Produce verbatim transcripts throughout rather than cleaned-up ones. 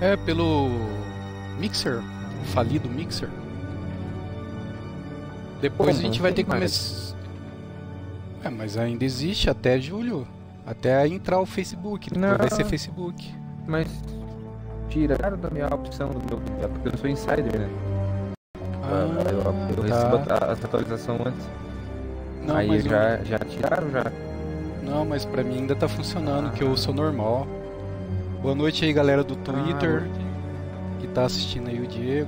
É, pelo Mixer, o falido Mixer. Depois Pô, a gente não vai tem ter que mais. começar. É, mas ainda existe até julho. Até entrar o Facebook. Depois vai ser Não, Facebook. mas tiraram da minha opção do meu. É porque eu sou insider, né? Ah, Eu, Ah, eu recebo tá. a- essa atualização antes. Não, Aí mas o- já, já tiraram já. não, mas pra mim ainda tá funcionando, que eu sou normal. Boa noite aí, galera do Ah, Twitter, que tá assistindo aí o Diego.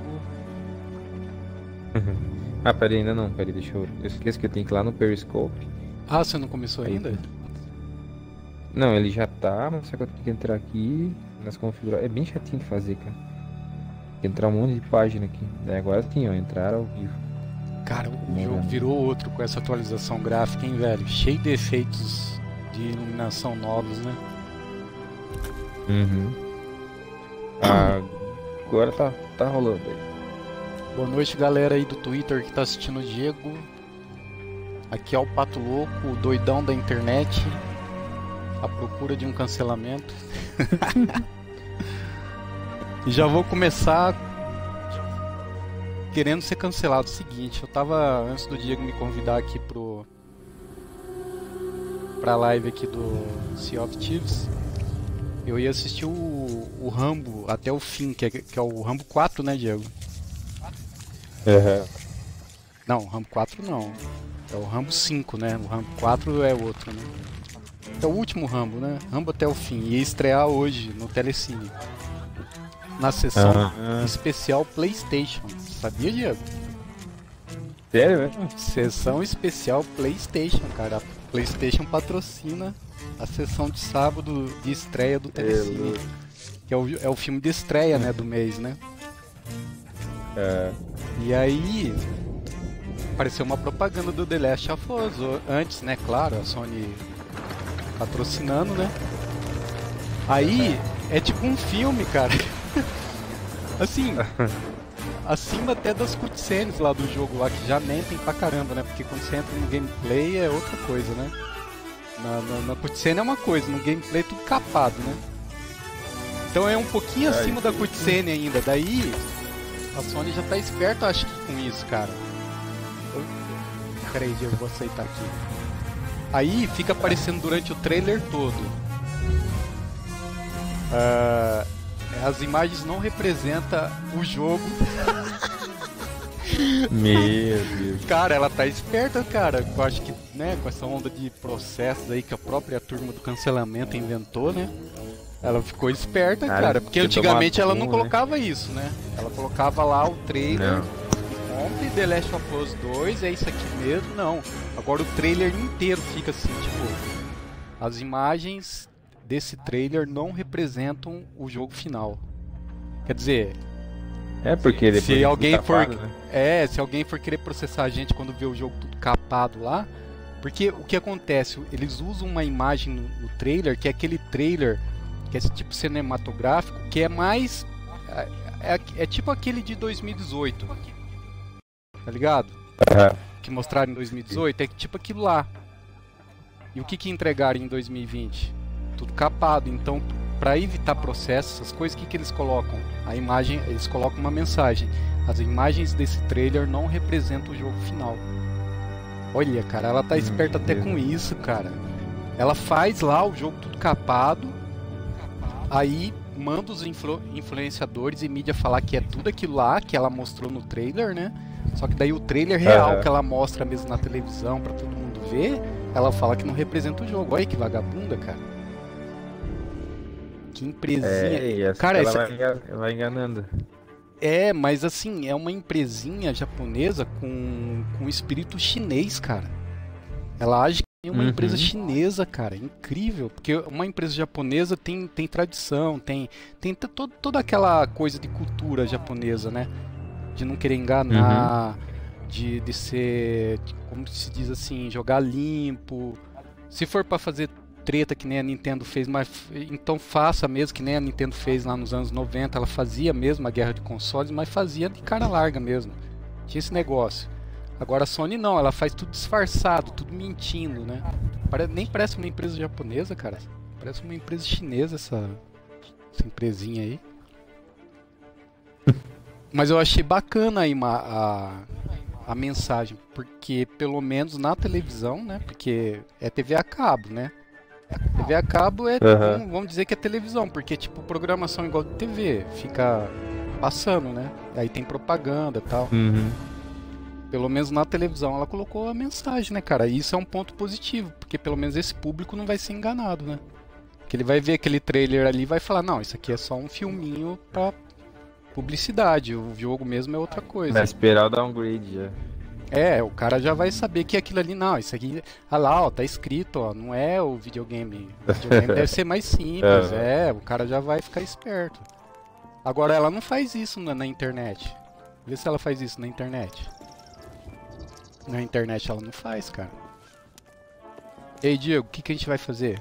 ah, peraí, ainda não, peraí, deixa eu. Eu esqueço que eu tenho que ir lá no Periscope. Ah, você não começou Aí, ainda? não, ele já tá, mas só que eu tenho que entrar aqui nas configurações. É bem chatinho de fazer, cara. Tem que entrar um monte de página aqui. Daí agora sim, ó, entrar ao vivo. Cara, o Vamos jogo lá. virou outro com essa atualização gráfica, hein, velho? Cheio de efeitos de iluminação novos, né? Uhum. Ah, agora tá, tá rolando aí. Boa noite, galera aí do Twitter que tá assistindo o Diego. Aqui é o Pato Louco, o doidão da internet, à procura de um cancelamento. E já vou começar querendo ser cancelado. Seguinte, eu tava, antes do Diego me convidar aqui pro pra live aqui do Sea of Thieves, eu ia assistir o, o Rambo até o fim, que é, que é o Rambo quatro, né, Diego? Uhum. Não, o Rambo quatro não. É o Rambo cinco, né? O Rambo quatro é outro, né? É o último Rambo, né? Rambo até o fim. Ia estrear hoje no Telecine. Na sessão Ah, especial PlayStation. Sabia, Diego? sério, velho? Sessão especial PlayStation, cara. A PlayStation patrocina a sessão de sábado de estreia do Telecine. Que é o, é o filme de estreia, né? Do mês, né? É. E aí apareceu uma propaganda do The Last of Us antes, né? Claro, a Sony patrocinando, né? Aí é tipo um filme, cara. Assim, acima até das cutscenes lá do jogo lá, que já mentem pra caramba, né? Porque quando você entra no gameplay é outra coisa, né? Na, na, na cutscene é uma coisa, no gameplay é tudo capado, né? Então é um pouquinho Ai, acima da cutscene ainda. Daí a Sony já tá esperta, acho que, com isso, cara. Eu... Peraí, Diego, eu vou aceitar aqui. Aí fica aparecendo durante o trailer todo. Ah, as imagens não representam o jogo. Meu Deus. Cara, ela tá esperta, cara. Eu acho que, né, com essa onda de processos aí que a própria turma do cancelamento inventou, né? Ela ficou esperta, Cara, cara. Porque que antigamente ela tomar não fumo, né? colocava isso, né? Ela colocava lá o trailer. Não. Compre The Last of Us dois, é isso aqui mesmo. Não. Agora o trailer inteiro fica assim, tipo... As imagens desse trailer não representam o jogo final. Quer dizer... É porque depois se de alguém tudo for... tapado, né? É, se alguém for querer processar a gente quando vê o jogo tudo capado lá... Porque o que acontece? Eles usam uma imagem no, no trailer, que é aquele trailer... Que é esse tipo cinematográfico, que é mais... É, é, é tipo aquele de dois mil e dezoito. Tá ligado? Aham. Que mostraram em dois mil e dezoito, é tipo aquilo lá. E o que que entregaram em dois mil e vinte? Tudo capado. Então, para evitar processos, essas coisas, o que que eles colocam? A imagem, eles colocam uma mensagem. As imagens desse trailer não representam o jogo final. Olha, cara, ela tá esperta até com isso, cara. Ela faz lá o jogo tudo capado, aí manda os influ- influenciadores e mídia falar que é tudo aquilo lá que ela mostrou no trailer, né? Só que daí o trailer real Aham. que ela mostra mesmo na televisão pra todo mundo ver, ela fala que não representa o jogo. Olha que vagabunda, cara. Que empresinha. É, e essa Cara, ela essa... vai, enga- vai enganando. É, mas assim, é uma empresinha japonesa com, com espírito chinês, cara. Ela age como uma Uhum. empresa chinesa, cara. Incrível. Porque uma empresa japonesa tem, tem tradição, tem, tem t- todo, toda aquela coisa de cultura japonesa, né? De não querer enganar, de, de ser, como se diz assim, jogar limpo. Se for pra fazer treta que nem a Nintendo fez, mas então faça mesmo que nem a Nintendo fez lá nos anos noventa. Ela fazia mesmo a guerra de consoles, mas fazia de cara larga mesmo. Tinha esse negócio. Agora a Sony não, ela faz tudo disfarçado, tudo mentindo, né? Pare- Nem parece uma empresa japonesa, cara. Parece uma empresa chinesa essa, essa empresinha aí. Mas eu achei bacana aí uma, a, a mensagem, porque pelo menos na televisão, né? Porque é T V a cabo, né? T V a cabo é, Aham. vamos, vamos dizer que é televisão, porque tipo programação igual de T V, fica passando, né? Aí tem propaganda e tal. Uhum. Pelo menos na televisão ela colocou a mensagem, né, cara? E isso é um ponto positivo, porque pelo menos esse público não vai ser enganado, né? Que ele vai ver aquele trailer ali e vai falar, não, isso aqui é só um filminho pra publicidade, o jogo mesmo é outra coisa. Vai esperar o downgrade já. É, o cara já vai saber que aquilo ali, não, isso aqui, ah lá, ó, tá escrito, ó, não é o videogame. O videogame deve ser mais simples, é, o cara já vai ficar esperto. Agora ela não faz isso na, na internet. Vê se ela faz isso na internet. Na internet ela não faz, cara. E aí, Diego, o que, que a gente vai fazer?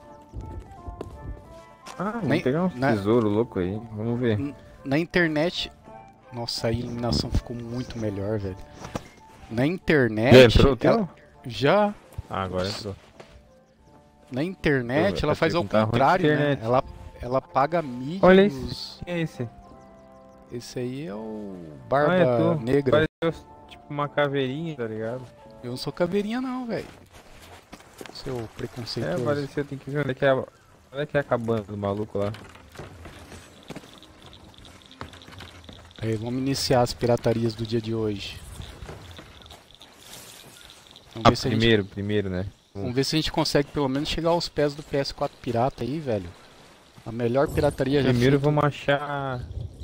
Ah, vamos Nem- pegar um na- tesouro louco aí. Vamos ver. N- Na internet. Nossa, a iluminação ficou muito melhor, velho. Na internet. Já entrou o ela- teu? Já. Ah, agora entrou. Na internet Eu- ela é faz ao porque não tá ruim de contrário, né? internet. Ela, ela paga mídia. Olha isso. nos- Quem é esse? Esse aí é o Ah, Barba é tu. Negra. Pareceu tipo uma caveirinha, tá ligado? Eu não sou caveirinha, não, velho. Seu É, preconceituoso. pareceu, tem que ver onde é que é a, onde é que é a cabana do maluco lá. Aí, vamos iniciar as piratarias do dia de hoje. Vamos Ah, ver se a gente primeiro, primeiro, né? Vamos ver se a gente consegue pelo menos chegar aos pés do P S quatro pirata aí, velho. A melhor pirataria já Primeiro feita, vamos achar.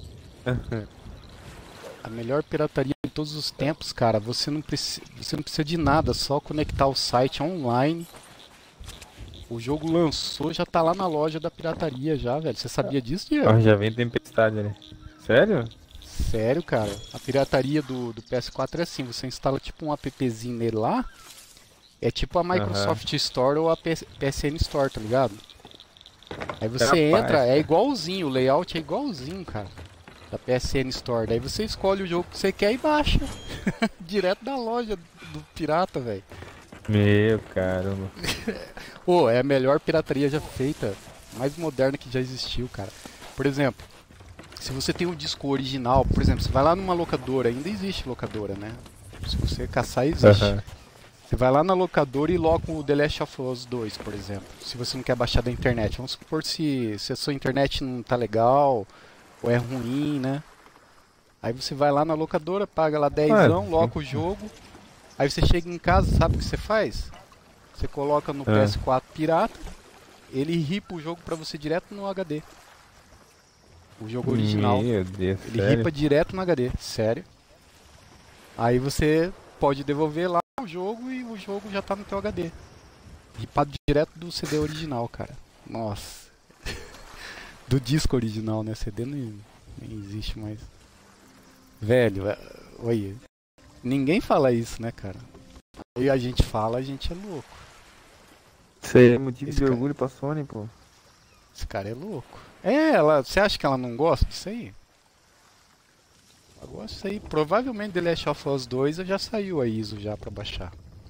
a melhor pirataria de todos os tempos, cara. Você não precisa, você não precisa de nada, só conectar o site online. O jogo lançou, já tá lá na loja da pirataria já, velho. Você sabia disso, Diego? Ó, já vem tempestade, né? Sério? Sério, cara. A pirataria do, do P S quatro é assim, você instala tipo um appzinho nele lá. É tipo a Microsoft Store ou a P S N Store, tá ligado? Aí você Capaz, entra, é cara. igualzinho, o layout é igualzinho, cara. Da P S N Store. Daí você escolhe o jogo que você quer e baixa. Direto da loja do pirata, velho. Meu caramba. Pô, é a melhor pirataria já feita, mais moderna que já existiu, cara. Por exemplo, se você tem um disco original, por exemplo, você vai lá numa locadora, ainda existe locadora, né? Se você caçar, existe. Aham. Você vai lá na locadora e loca o The Last of Us dois, por exemplo. Se você não quer baixar da internet. Vamos supor se, se a sua internet não tá legal, ou é ruim, né? Aí você vai lá na locadora, paga lá dezão, loca o jogo. Aí você chega em casa, sabe o que você faz? Você coloca no Ah. P S quatro pirata, ele ripa o jogo pra você direto no H D. O jogo original. Meu Deus, Ele sério? ripa direto no H D, sério. Aí você pode devolver lá o jogo e o jogo já tá no teu H D. Ripado direto do C D original, cara. Nossa. Do disco original, né? C D nem, nem existe mais. Velho, é- olha. Ninguém fala isso, né, cara? E a gente fala, a gente é louco. Isso aí é motivo Esse de cara- orgulho pra Sony, pô. Esse cara é louco. É, ela, você acha que ela não gosta disso aí? Ela gosta disso aí. Provavelmente The Last of Us dois já saiu a I S O já pra baixar.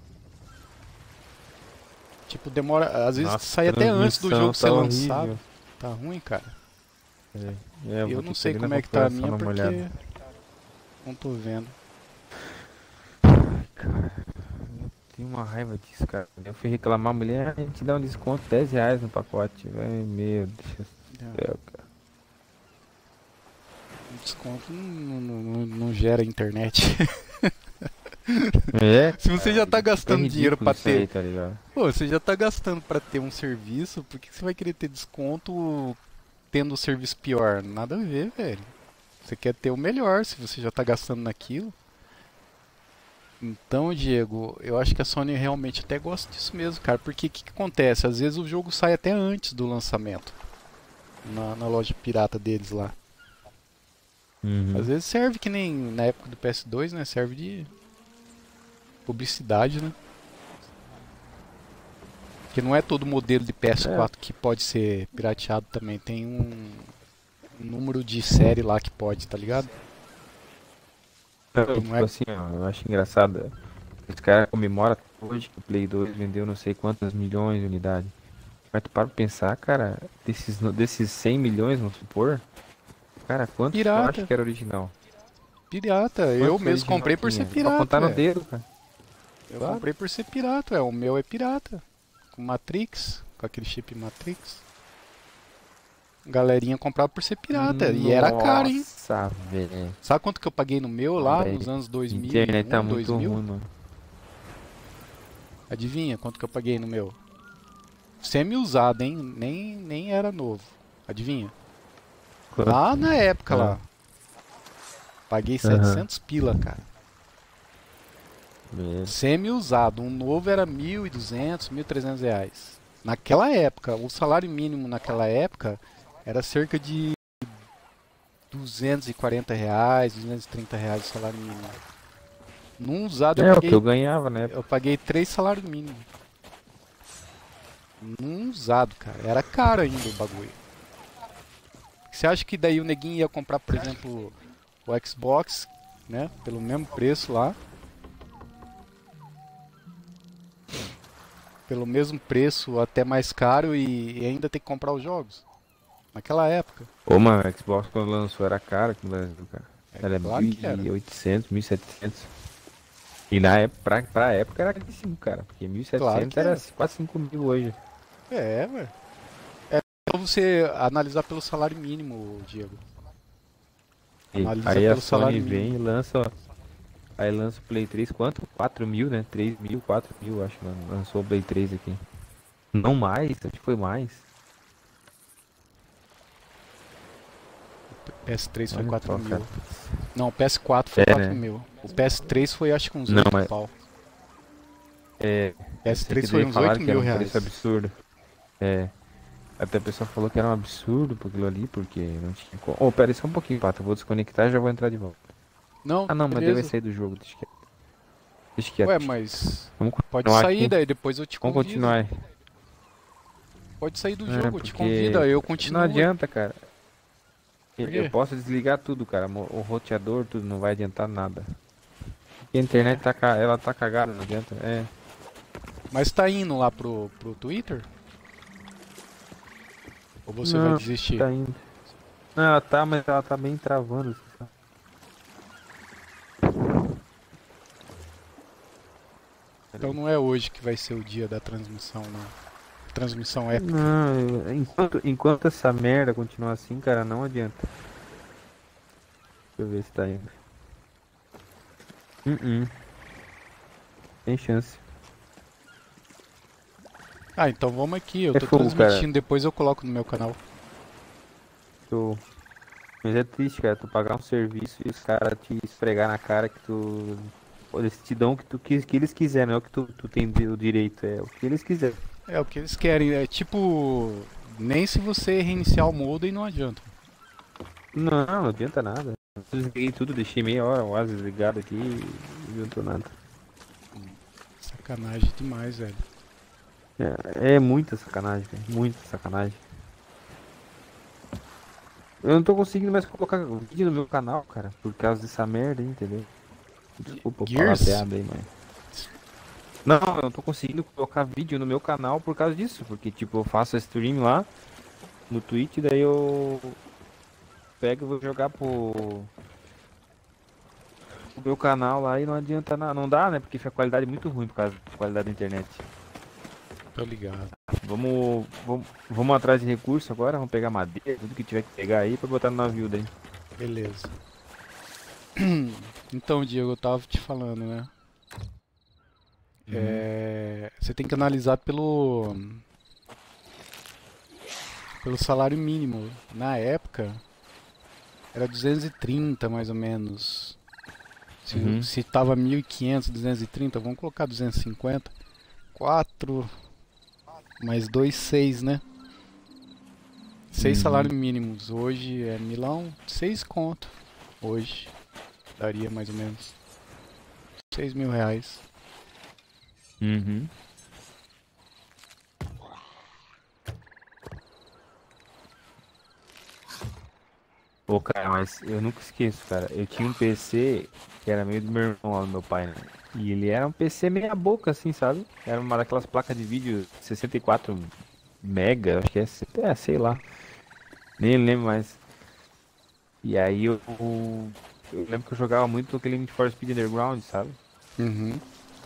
Tipo, demora. Às vezes Nossa, sai até antes do jogo transmissão ser tá lançado. horrível. Tá ruim, cara. É, Eu, vou não ter sei ir como na é que tá a configuração minha dar uma porque. olhada. Não tô vendo. Cara, eu tenho uma raiva disso, cara. Eu fui reclamar, a mulher, a gente dá um desconto dez reais no pacote. Ai, meu Deus do É, céu, cara. desconto não, não- não- não gera internet. É, Se você já tá é gastando ridículo dinheiro pra isso aí, ter. tá ligado? Pô, você já tá gastando pra ter um serviço, por que você vai querer ter desconto tendo o serviço pior? Nada a ver, velho. Você quer ter o melhor se você já tá gastando naquilo. Então, Diego, eu acho que a Sony realmente até gosta disso mesmo, cara. Porque o que, que acontece? Às vezes o jogo sai até antes do lançamento. Na, na loja pirata deles lá. Uhum. Às vezes serve que nem na época do P S dois, né? Serve de publicidade, né? Porque não é todo modelo de P S quatro que pode ser pirateado também. Tem um, um número de série lá que pode, tá ligado? Não, não tipo é- assim, ó, eu acho engraçado. Esse cara comemora hoje que o Play dois vendeu não sei quantas milhões de unidades. Mas tu para pra pensar, cara, desses, no- desses cem milhões, vamos supor, cara, quantos tu Pirata. acha que era original? Pirata, eu mesmo comprei por ser pirata. Pra contar no é. dedo, cara. Eu Claro. comprei por ser pirata, é. O meu é pirata. Com Matrix, com aquele chip Matrix. Galerinha comprava por ser pirata. E era caro, hein? Nossa, velho. Sabe quanto que eu paguei no meu lá Véi, nos anos dois mil? internet tá muito dois mil? ruim, mano. Adivinha quanto que eu paguei no meu? Semi-usado, hein? Nem, nem era novo. Adivinha? Quanto? Lá na época Ah. lá. Paguei setecentos pila, cara. Meu. Semi-usado. Um novo era mil e duzentos, mil e trezentos reais. Naquela época, o salário mínimo naquela época era cerca de duzentos e quarenta reais, duzentos e trinta reais o salário mínimo. Num usado eu É o paguei, que eu ganhava, né? eu paguei três salários mínimos. Num usado, cara. Era caro ainda o bagulho. Você acha que daí o neguinho ia comprar, por exemplo, o Xbox, né? Pelo mesmo preço lá. Pelo mesmo preço, até mais caro e, e ainda ter que comprar os jogos. Naquela época. Ô, mano, o Xbox quando lançou era caro aqui no Brasil, cara. É Era claro que era. mil e oitocentos, mil e setecentos. E na época, pra, pra época era caríssimo, cara. Porque mil e setecentos Claro que era era. quase cinco mil hoje. É, ué. É só você analisar pelo salário mínimo, Diego. E Analisa aí a pelo Sony salário vem e mínimo. lança, ó. Aí lança o Play três, quanto? quatro mil, né? três mil, quatro mil, acho, mano. Lançou o Play três aqui. Não mais, acho que foi mais. P S três foi Olha quatro só, mil. cara. Não, o P S quatro foi É, quatro né? mil. O P S três foi acho que uns Não, oito mas- pau. É, P eu S sei três que foi daí uns falaram oito que era mil um preço reais. absurdo. É. Até a pessoa falou que era um absurdo por aquilo ali, porque não tinha como. Ô, pera aí só um pouquinho, Pato. Eu vou desconectar e já vou entrar de volta. Não, Ah, não, mas daí vai beleza. sair do jogo. Deixa quieto. Deixa quieto. Ué, mas Vamos pode continuar sair aqui. daí, depois eu te Vamos convido. continuar aí. Pode sair do É, jogo, eu te porque convido, aí eu não continuo. adianta, cara. Por Eu quê? posso desligar tudo, cara. mo- O roteador, tudo, não vai adiantar nada. Porque a internet tá, ca- ela tá cagada, não adianta. É. Mas tá indo lá pro, pro Twitter? Ou você vai Não, desistir? tá indo. Não, ela tá, mas ela tá bem travando, assim, sabe? Então não é hoje que vai ser o dia da transmissão, não. Transmissão épica. Não, eu- enquanto, enquanto essa merda continuar assim, cara, não adianta. Deixa eu ver se tá indo. Uh-uh. Tem chance. Ah, então vamos aqui, eu É tô fogo, transmitindo, cara. depois eu coloco no meu canal. Tu... Mas é triste, cara, tu pagar um serviço e os caras te esfregar na cara que tu. Pô, eles te dão o que, tu, que, que eles quiserem, não é o que tu, tu tem de- o direito, é o que eles quiserem. É o que eles querem, é tipo. Nem se você reiniciar o modem não adianta. Não, não adianta nada. Eu desliguei tudo, deixei meia hora quase desligado aqui e não adiantou nada. Sacanagem demais, velho. É, é muita sacanagem, velho. Muita sacanagem. Eu não tô conseguindo mais colocar vídeo no meu canal, cara, por causa dessa merda aí, entendeu? Desculpa o Gears? palavreado aí, mas. Não, eu não tô conseguindo colocar vídeo no meu canal por causa disso, porque tipo, eu faço a stream lá no Twitch, daí eu pego e vou jogar pro pro meu canal lá e não adianta nada, não dá, né? Porque fica a qualidade muito ruim por causa da qualidade da internet. Tô ligado. Vamos, vamos, vamos atrás de recurso agora, vamos pegar madeira, tudo que tiver que pegar aí pra botar no navio daí. Beleza. Então, Diego, eu tava te falando, né? É, você tem que analisar pelo pelo salário mínimo. Na época era duzentos e trinta mais ou menos. Se, Uhum. se tava mil e quinhentos, duzentos e trinta, vamos colocar duzentos e cinquenta. quatro mais dois, seis, né? seis Uhum. salários mínimos. Hoje é milão, seis conto. Hoje daria mais ou menos seis mil reais. Uhum. Pô, cara, mas eu nunca esqueço, cara. Eu tinha um P C que era meio do meu irmão lá do meu pai, né? E ele era um P C meia boca, assim, sabe? Era uma daquelas placas de vídeo sessenta e quatro mega, acho que é, é, sei lá. Nem lembro mais. E aí eu eu lembro que eu jogava muito aquele Need for Speed Underground, sabe? Uhum.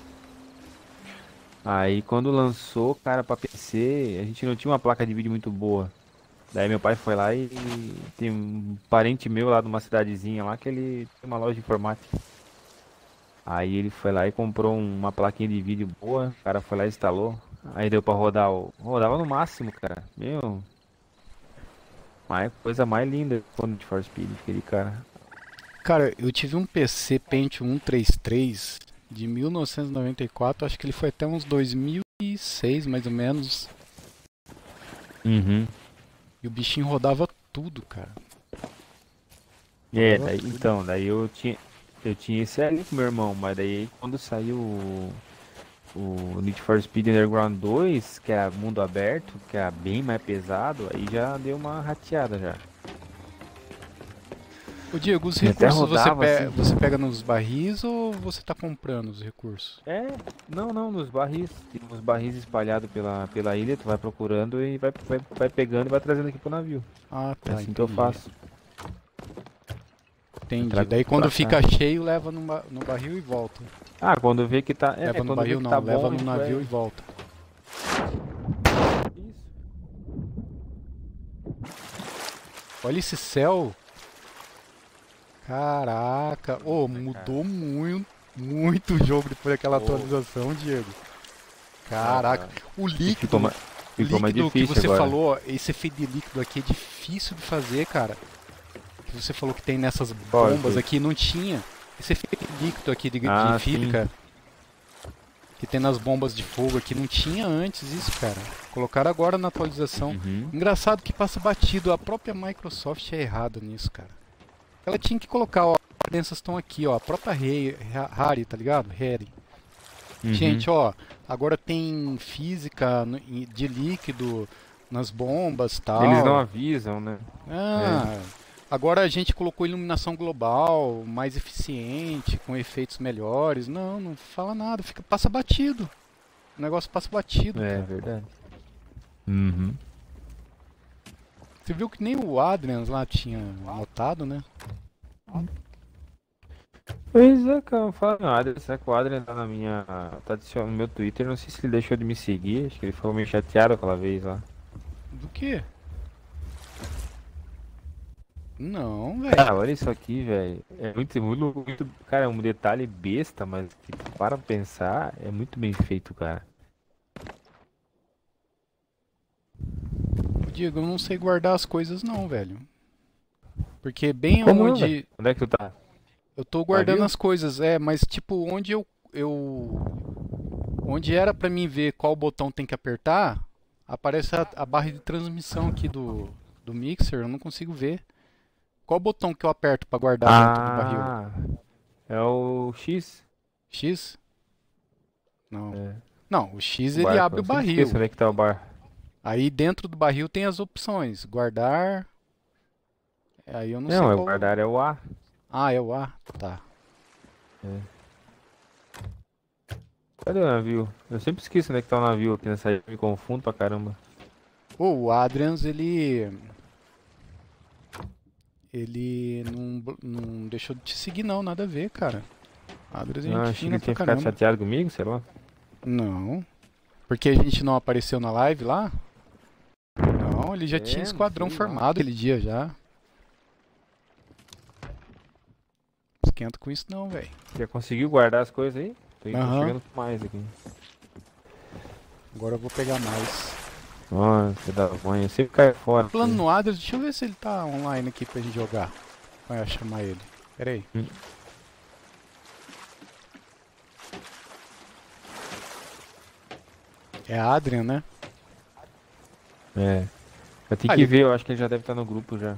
Aí quando lançou, cara, pra P C, a gente não tinha uma placa de vídeo muito boa. Daí meu pai foi lá e tem um parente meu lá de uma cidadezinha lá que ele tem uma loja de informática. Aí ele foi lá e comprou uma plaquinha de vídeo boa, o cara foi lá e instalou. Aí deu pra rodar o. Rodava no máximo, cara. Meu, mas coisa mais linda quando de For Speed, aquele cara. Cara, eu tive um P C Pentium cento e trinta e três de mil novecentos e noventa e quatro, acho que ele foi até uns dois mil e seis, mais ou menos. Uhum. E o bichinho rodava tudo, cara. É, Rodava daí, tudo. então, daí eu tinha. Eu tinha esse ali com meu irmão, mas daí quando saiu o, o Need for Speed Underground dois, que era mundo aberto, que era bem mais pesado, aí já deu uma rateada já. Ô Diego, os Ele até recursos você, rodava pe assim. você pega nos barris ou você tá comprando os recursos? É, não, não, nos barris. Tem uns barris espalhados pela, pela ilha, tu vai procurando e vai, vai, vai pegando e vai trazendo aqui pro navio. Ah, É tá, assim que eu entendi. faço. Eu Entendi. trago Daí tudo pra quando cá. fica cheio, leva no, ba- no barril e volta. Ah, quando vê que tá. É, Leva no quando vê barril que não, tá leva bom, no a gente navio vai. e volta. Isso. Olha esse céu. Caraca. Ô, Né, mudou cara? muito, muito o jogo depois daquela Pô, atualização, Diego. Caraca. aham. O E ficou líquido, mais, o ficou mais líquido que difícil você agora. falou, ó, esse efeito de líquido aqui é difícil de fazer, cara. Que você falou que tem nessas Qual bombas efeito? aqui, não tinha. Esse efeito de líquido aqui de, de Ah, sim. física que tem nas bombas de fogo aqui, não tinha antes isso, cara. Colocaram agora na atualização. Uhum. Engraçado que passa batido. A própria Microsoft é errada nisso, cara. Ela tinha que colocar, ó, as diferenças estão aqui, ó. A própria Rare, Rare, tá ligado? Rare. Uhum. Gente, ó, agora tem física no- em- de líquido nas bombas e Eles não tal. avisam, né? É. Ah, agora a gente colocou iluminação global, mais eficiente, com efeitos melhores. Não, não fala nada, fica, passa batido. O negócio passa batido, É cara. verdade. Uhum. Você viu que nem o Adrian lá tinha notado, né? Pois é, cara, fala, não, Adrian, será que o Adrian tá na minha. Tá adicionando no meu Twitter? Não sei se ele deixou de me seguir, acho que ele ficou meio chateado aquela vez lá. Do quê? Não, Cara, velho. olha isso aqui, velho. É muito, muito, muito. Cara, é um detalhe besta, mas que para pensar, é muito bem feito, cara. Diego, eu não sei guardar as coisas não, velho. Porque bem Como não, velho? onde Onde é que tu tá? eu tô guardando Navio? as coisas, é, mas tipo, onde eu eu onde era pra mim ver qual botão tem que apertar, aparece a, a barra de transmissão aqui do do mixer, eu não consigo ver. Qual botão que eu aperto pra guardar dentro do barril? Ah, é o X. X? Não. É, Não, o X o ele barco. abre Eu o sempre esqueço barril. onde é que tá o bar. Aí dentro do barril tem as opções, guardar. Aí eu não sei Não, é o qual. guardar é o A. Ah, é o A. Tá. Cadê o navio? Eu sempre esqueço onde é que tá o navio aqui nessa ilha, me confundo pra caramba. Pô, o Adrians, ele. Ele não, não deixou de te seguir, não, nada a ver, cara. Adrians é Ah, gente achei que fina ele pra tinha ficado caramba. chateado comigo, sei lá. Não. Porque a gente não apareceu na live lá? Não, ele já É, tinha não esquadrão sei lá. formado aquele dia já. Esquenta com isso não, velho. Já conseguiu guardar as coisas aí? Tô, tô Aham. chegando com mais aqui. Agora eu vou pegar mais. Nossa, da mãe, eu sempre caio fora. Falando no Adrians, deixa eu ver se ele tá online aqui pra gente jogar. Vai chamar ele. Pera aí. Hum. É Adrian, né? É. Eu tenho Ah, que ele- ver, eu acho que ele já deve estar no grupo já.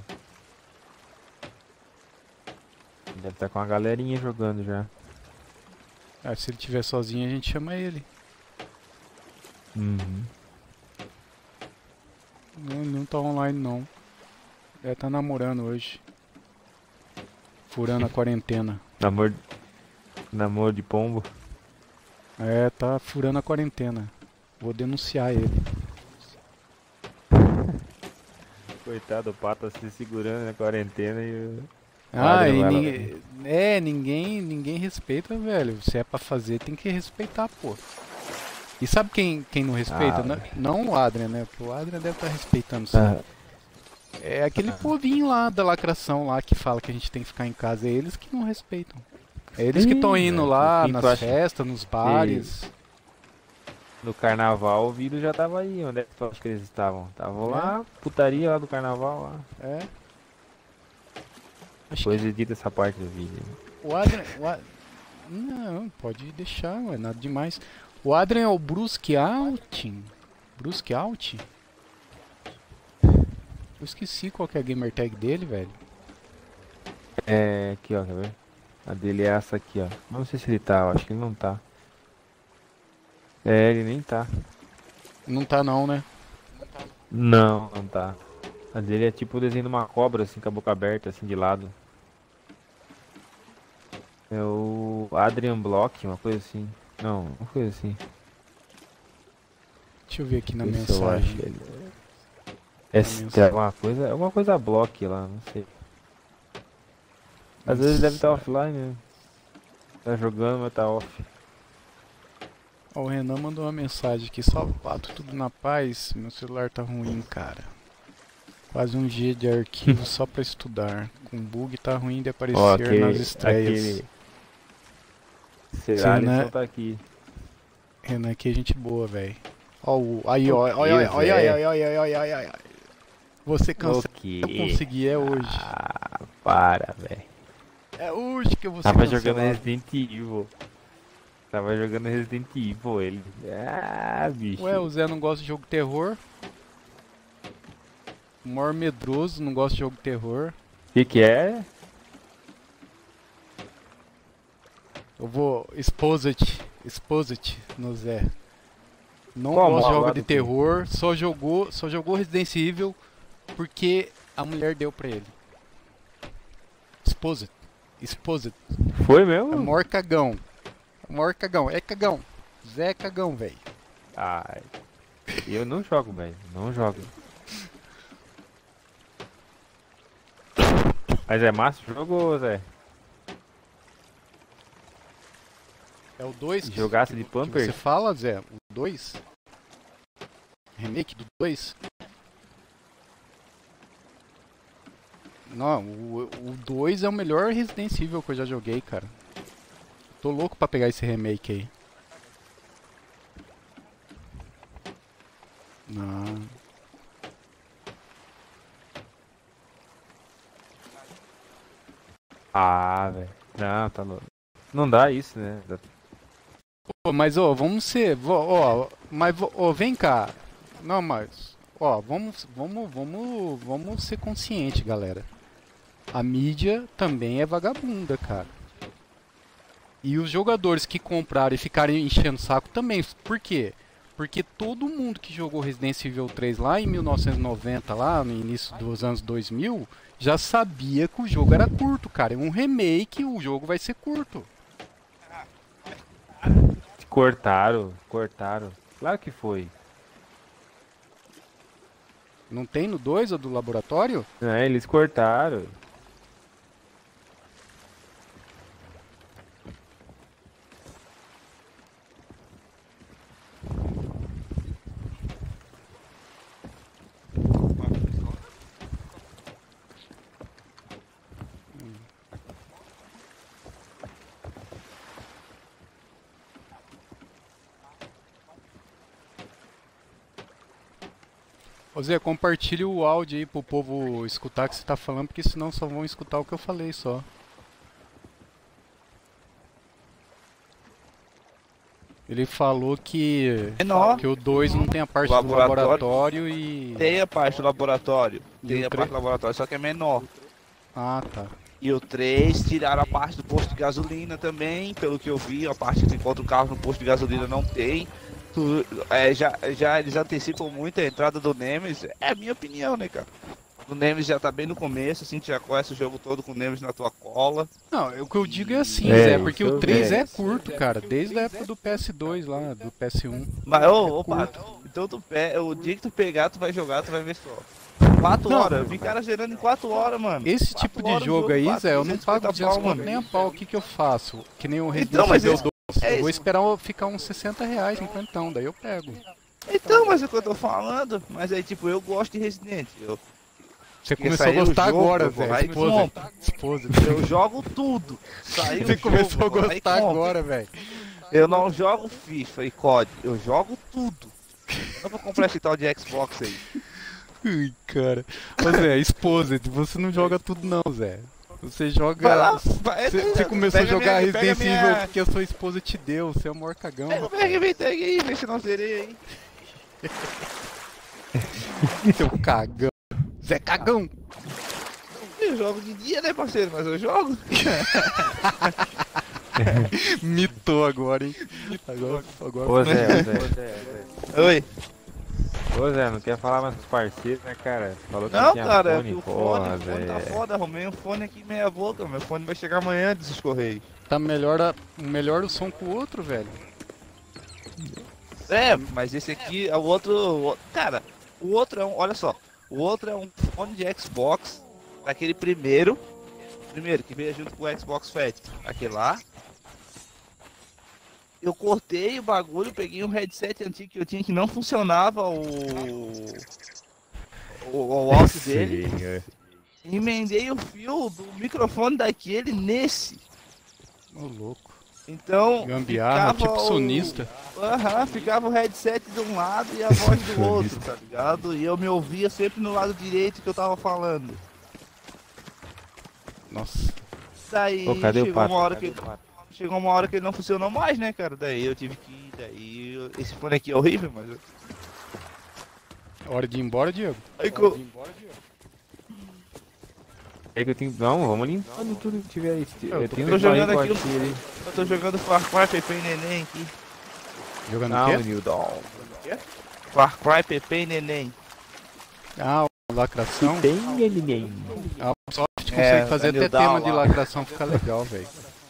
Deve estar com uma galerinha jogando já. Ah, se ele estiver sozinho, a gente chama ele. Uhum. Não, ele não tá online, não. Deve tá namorando hoje. Furando a quarentena. Namor... Namoro de pombo. É, tá furando a quarentena. Vou denunciar ele. Coitado, o pato se segurando na quarentena e o O Ah, Adrian e vai lá. ninguém, é, ninguém, ninguém respeita, velho. Se é pra fazer, tem que respeitar, pô. E sabe quem, quem não respeita? Ah, Não, não o Adrian, né? Porque o Adrian deve estar respeitando sim. ah, É aquele povinho lá da lacração lá que fala que a gente tem que ficar em casa. É eles que não respeitam. É eles que estão ih, indo velho, lá quem tu nas acha festas, nos bares. no carnaval o vírus já tava aí? Onde é que tu acha que eles estavam? Estavam É? lá, putaria lá do carnaval lá. É. Acho Depois que edita essa parte do vídeo. o Adrian. O A- Não, pode deixar, não é nada demais. O Adrian é o Brusque Outing. Brusque Out? Eu esqueci qual que é a gamer tag dele, velho. É, aqui ó, quer ver? A dele é essa aqui ó. Não sei se ele tá, eu acho que ele não tá. É, ele nem tá. Não tá não, né? Não, não tá. A dele é tipo o desenho de uma cobra, assim, com a boca aberta, assim, de lado. É o Adrian Block, uma coisa assim. Não, uma coisa assim. Deixa eu ver aqui na Esse eu acho mensagem. que ele é. É, mensagem. tem alguma coisa, é alguma coisa Block lá, não sei. Às vezes deve estar offline, né? Tá jogando, mas tá off. Ó, o Renan mandou uma mensagem aqui. Salve, Pato, tudo na paz? Meu celular tá ruim, cara. Quase um G de arquivo só pra estudar. Com bug tá ruim de aparecer Ó, aquele, nas estreias. aquele... Será Sim, né? que tá aqui? Renan aqui é gente boa, velho. Ó, o- aí, ó, olha, olha, Deus, olha, é. olha, olha, olha, olha, olha. Você cansou O quê? de conseguir, é hoje. Ah, para, velho. É hoje que eu vou ser Tava jogando cancelado. Resident Evil. Tava jogando Resident Evil, ele. Ah, bicho. Ué, o Zé não gosta de jogo terror. O maior medroso não gosta de jogo terror. Que que é? Eu vou Exposit, Exposit no Zé. Não Qual gosta de modo jogo lá de do terror, só jogou, só jogou Resident Evil porque a mulher deu pra ele. Exposit, Exposit. Foi É o mesmo? maior cagão. É o maior cagão, é cagão. Zé é cagão, velho. Ai. Eu não jogo, velho. Não jogo. Mas é massa o jogo, Zé? É o dois que, Jogasse que, de que Pampers? você fala, Zé? O dois? Remake do dois? Não, o dois é o melhor Resident Evil que eu já joguei, cara. Tô louco pra pegar esse remake aí. Não. Ah, velho. Não, tá louco. Não dá isso, né? Pô, mas ó, vamos ser, vo- ó, mas vo- ó, vem cá. Não, mas ó, vamos, vamos, vamos, vamos ser conscientes, galera. A mídia também é vagabunda, cara. E os jogadores que compraram e ficaram enchendo o saco também. Por quê? Porque todo mundo que jogou Resident Evil três lá em mil novecentos e noventa, lá no início dos anos dois mil, já sabia que o jogo era curto, cara. É um remake, o jogo vai ser curto. Cortaram, cortaram. Claro que foi. Não tem no dois, a do laboratório? É, eles cortaram. Ô Zé, compartilha o áudio aí pro povo escutar o que você tá falando, porque senão só vão escutar o que eu falei só. Ele falou que, Menor. que o dois não tem a parte do Laboratório. laboratório e... Tem a parte do laboratório. E Tem o a tre- parte do laboratório, só que é menor. Ah, tá. E o três tiraram a parte do posto de gasolina também, pelo que eu vi, a parte que encontra o carro no posto de gasolina não tem. Tu- é, já, já eles antecipam muito a entrada do Nemesis, é a minha opinião, né, cara? O Nemesis já tá bem no começo, assim, tu já conhece o jogo todo com o Nemesis na tua cola. Não, o que eu digo é assim, É, Zé, isso porque eu o três vi. é curto, cara, desde a época do P S dois lá, do P S um. Mas, ô, É ô, curto. Pato, então tu pe... o dia que tu pegar, tu vai jogar, tu vai ver só. quatro Não. horas. Eu vi cara zerando em quatro horas, mano. Esse quatro tipo de horas jogo aí, quatro, Zé, eu não duzentos e pago cinquenta duzentos pau, conto mano. nem a pau. O que que eu faço? Que nem o Resident Então, mas Evil esse- dois. é Eu vou isso. esperar eu ficar uns sessenta reais, cinquentão, daí eu pego. Então, mas é o que eu tô falando. Mas aí, tipo, eu gosto de Resident. Eu, Você Porque começou a saiu o gostar jogo, agora, eu vou Zé. lá e Esposa. compro. Esposa. eu jogo tudo. Saiu Você o jogo, começou a eu vou lá e gostar compro. agora, velho. Eu não jogo FIFA e C O D. Eu jogo tudo. Eu não vou comprar esse tal de Xbox aí. Ai, cara. Ô, Zé, esposa, você não joga tudo não, Zé. Você joga... Vai lá, vai, Você, pega você começou a minha- jogar pega Resident minha- Evil porque a sua esposa te deu, você é o maior cagão. Pega o rapaz. Mega Man Tag aí, vê se não zerei aí. Seu cagão. Zé Cagão. Eu jogo de dia, né, parceiro? Mas eu jogo. Mitou agora, hein? Agora, agora Ô Zé, ô Zé. Oi. Ô Zé, não quer falar mais com os parceiros, né, cara? Falou que Não, tinha cara, é fone, que o porra, fone, o fone tá Zé. foda. Arrumei um fone aqui meia boca. Meu fone vai chegar amanhã desses correios. tá melhor, a, melhor o som que o outro, velho. É, mas esse aqui é o outro. o- Cara, o outro é um. Olha só. O outro é um fone de Xbox. Daquele primeiro. Primeiro, que veio junto com o Xbox Fat. Aquele lá. Eu cortei o bagulho, peguei um headset antigo que eu tinha que não funcionava o. O, o áudio dele. Sim, é. Emendei o fio do microfone daquele nesse. Ô, louco. Então. Gambiarra, ficava tipo o- sonista. Aham, ficava o headset de um lado e a voz do outro, tá ligado? E eu me ouvia sempre no lado direito que eu tava falando. Nossa. Daí Pô, cadê o chegou pato? uma hora Cadê que o pato? chegou uma hora que ele não funcionou mais, né, cara? Daí eu tive que ir, daí eu- esse fone aqui é horrível, mas eu... Hora de ir embora, Diego? Aí, co... É que eu tenho. Não, vamos limpando tudo que tiver aí. Eu Eu tô tenho tô um jogando barril aqui o- aqui ali. eu tô jogando Far Cry Pepe e Neném aqui. Jogando o Não, quê? Nildon. Far Cry Pepe e Neném. Ah, lacração. Tem ninguém. A Ubisoft consegue É, fazer até Daniel tema Down de lá. lacração, fica legal, velho.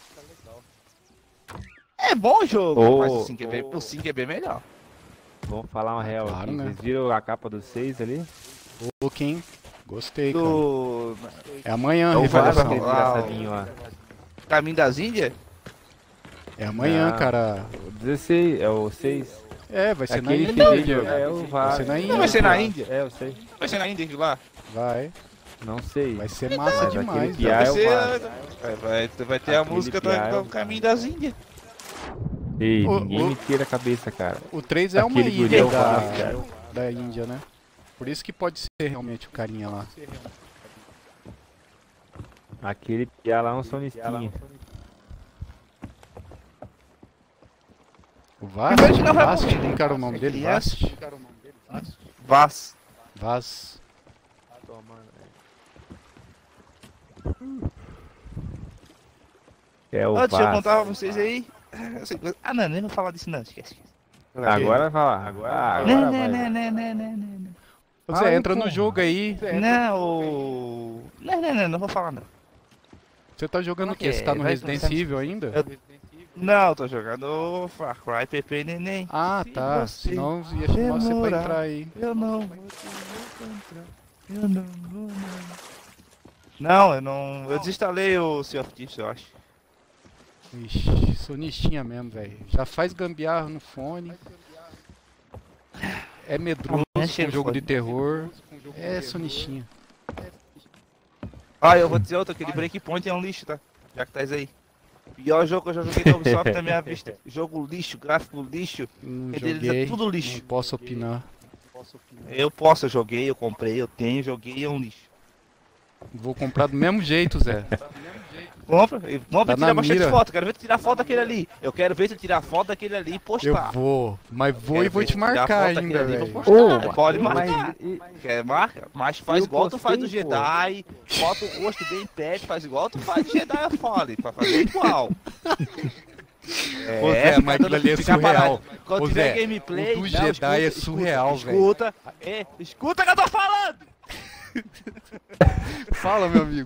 É bom o jogo, Ô, mas o cinco é bem, o cinco é bem melhor. Vamos falar uma real Claro, aqui. né? Vocês viram a capa do seis ali? Ô, Kim, gostei, cara. Do É amanhã, É o Fala revelação. Vasco. aquele engraçadinho lá. Caminho das Índias? É amanhã, Ah. cara. O dezesseis, é o seis. É, vai ser na Aquele Índia, vídeo, Diego. é o Vai ser Vasco. na Índia. Vai ser na pô. Índia? É, eu sei. Vai ser na Índia aquilo lá? Vai. Não sei. Vai ser massa Mas demais, aquele velho. piá Vai, é o ser, Vasco. vai, vai, vai ter a Aquele música piá é do, o- do Caminho das Índias. Ei, O- ninguém o- me tira a cabeça, cara. O três é uma Aquele guri ilha é o da, Vasco, cara. da Índia, né? Por isso que pode ser realmente o carinha lá. Aquele piá lá é um sonistinha. O Vast? Primeiro que não vai Vast? morrer. Como que era o nome dele? Criança. Vast? Vaz. Vaz. É o Ó, deixa eu Vasco. contar pra vocês aí. Essa coisa- Ah, não, nem vou falar disso não, esquece. esquece. Agora vai falar. Agora, agora Não, vai. não, vai. não, não, não, não, não. Você Ai, entra no porra. jogo aí. Não, o... Não, não, não, não vou falar não. Você tá jogando Como o que quê? Você tá é? no Vai Resident começar- Evil ainda? Eu- Não, tô jogando Far Cry Pepe e Neném. Ah, Se tá. você Senão ia chamar você pra demorar. entrar aí. Eu não vou te encontrar. Eu não vou não. Não, eu não... Eu desinstalei o Sea of Thieves, eu acho. Ixi, sonistinha mesmo, velho. Já faz gambiarra no fone. É medroso Amanhã com chega o jogo fone. de terror. É sonistinha. Ah, eu vou dizer outra, aquele Breakpoint é um lixo, tá? Já que tá aí. Pior jogo que eu já joguei da Ubisoft na minha vista. Jogo lixo, gráfico lixo. Não E deles é joguei. tudo lixo. Não posso opinar. Eu posso, eu joguei, eu comprei, eu tenho, joguei, é um lixo. Vou comprar do mesmo jeito, Zé. Compra, e compra Tá e tira na bastante mira. foto. Quero ver tu tirar foto daquele ali. Eu quero ver tu tirar foto daquele ali e Eu postar. vou, mas vou Quero e vou ver te tu tirar marcar foto daquele ainda, ali e velho. vou postar. Ô, Pode mas- marcar. e- Quer marca? Mas faz Eu igual tu faz do postei, pô. Jedi. Bota o rosto bem perto, faz igual tu faz do Jedi eu fale. Pra fazer igual. É, Ô, Zé, fica mas aquilo dando- ali é fica surreal. parado. Quando Ô, tiver Zé, gameplay, o do não, Jedi escuta, é escuta, surreal, velho. Escuta, é, escuta o que eu tô falando! Fala, meu amigo.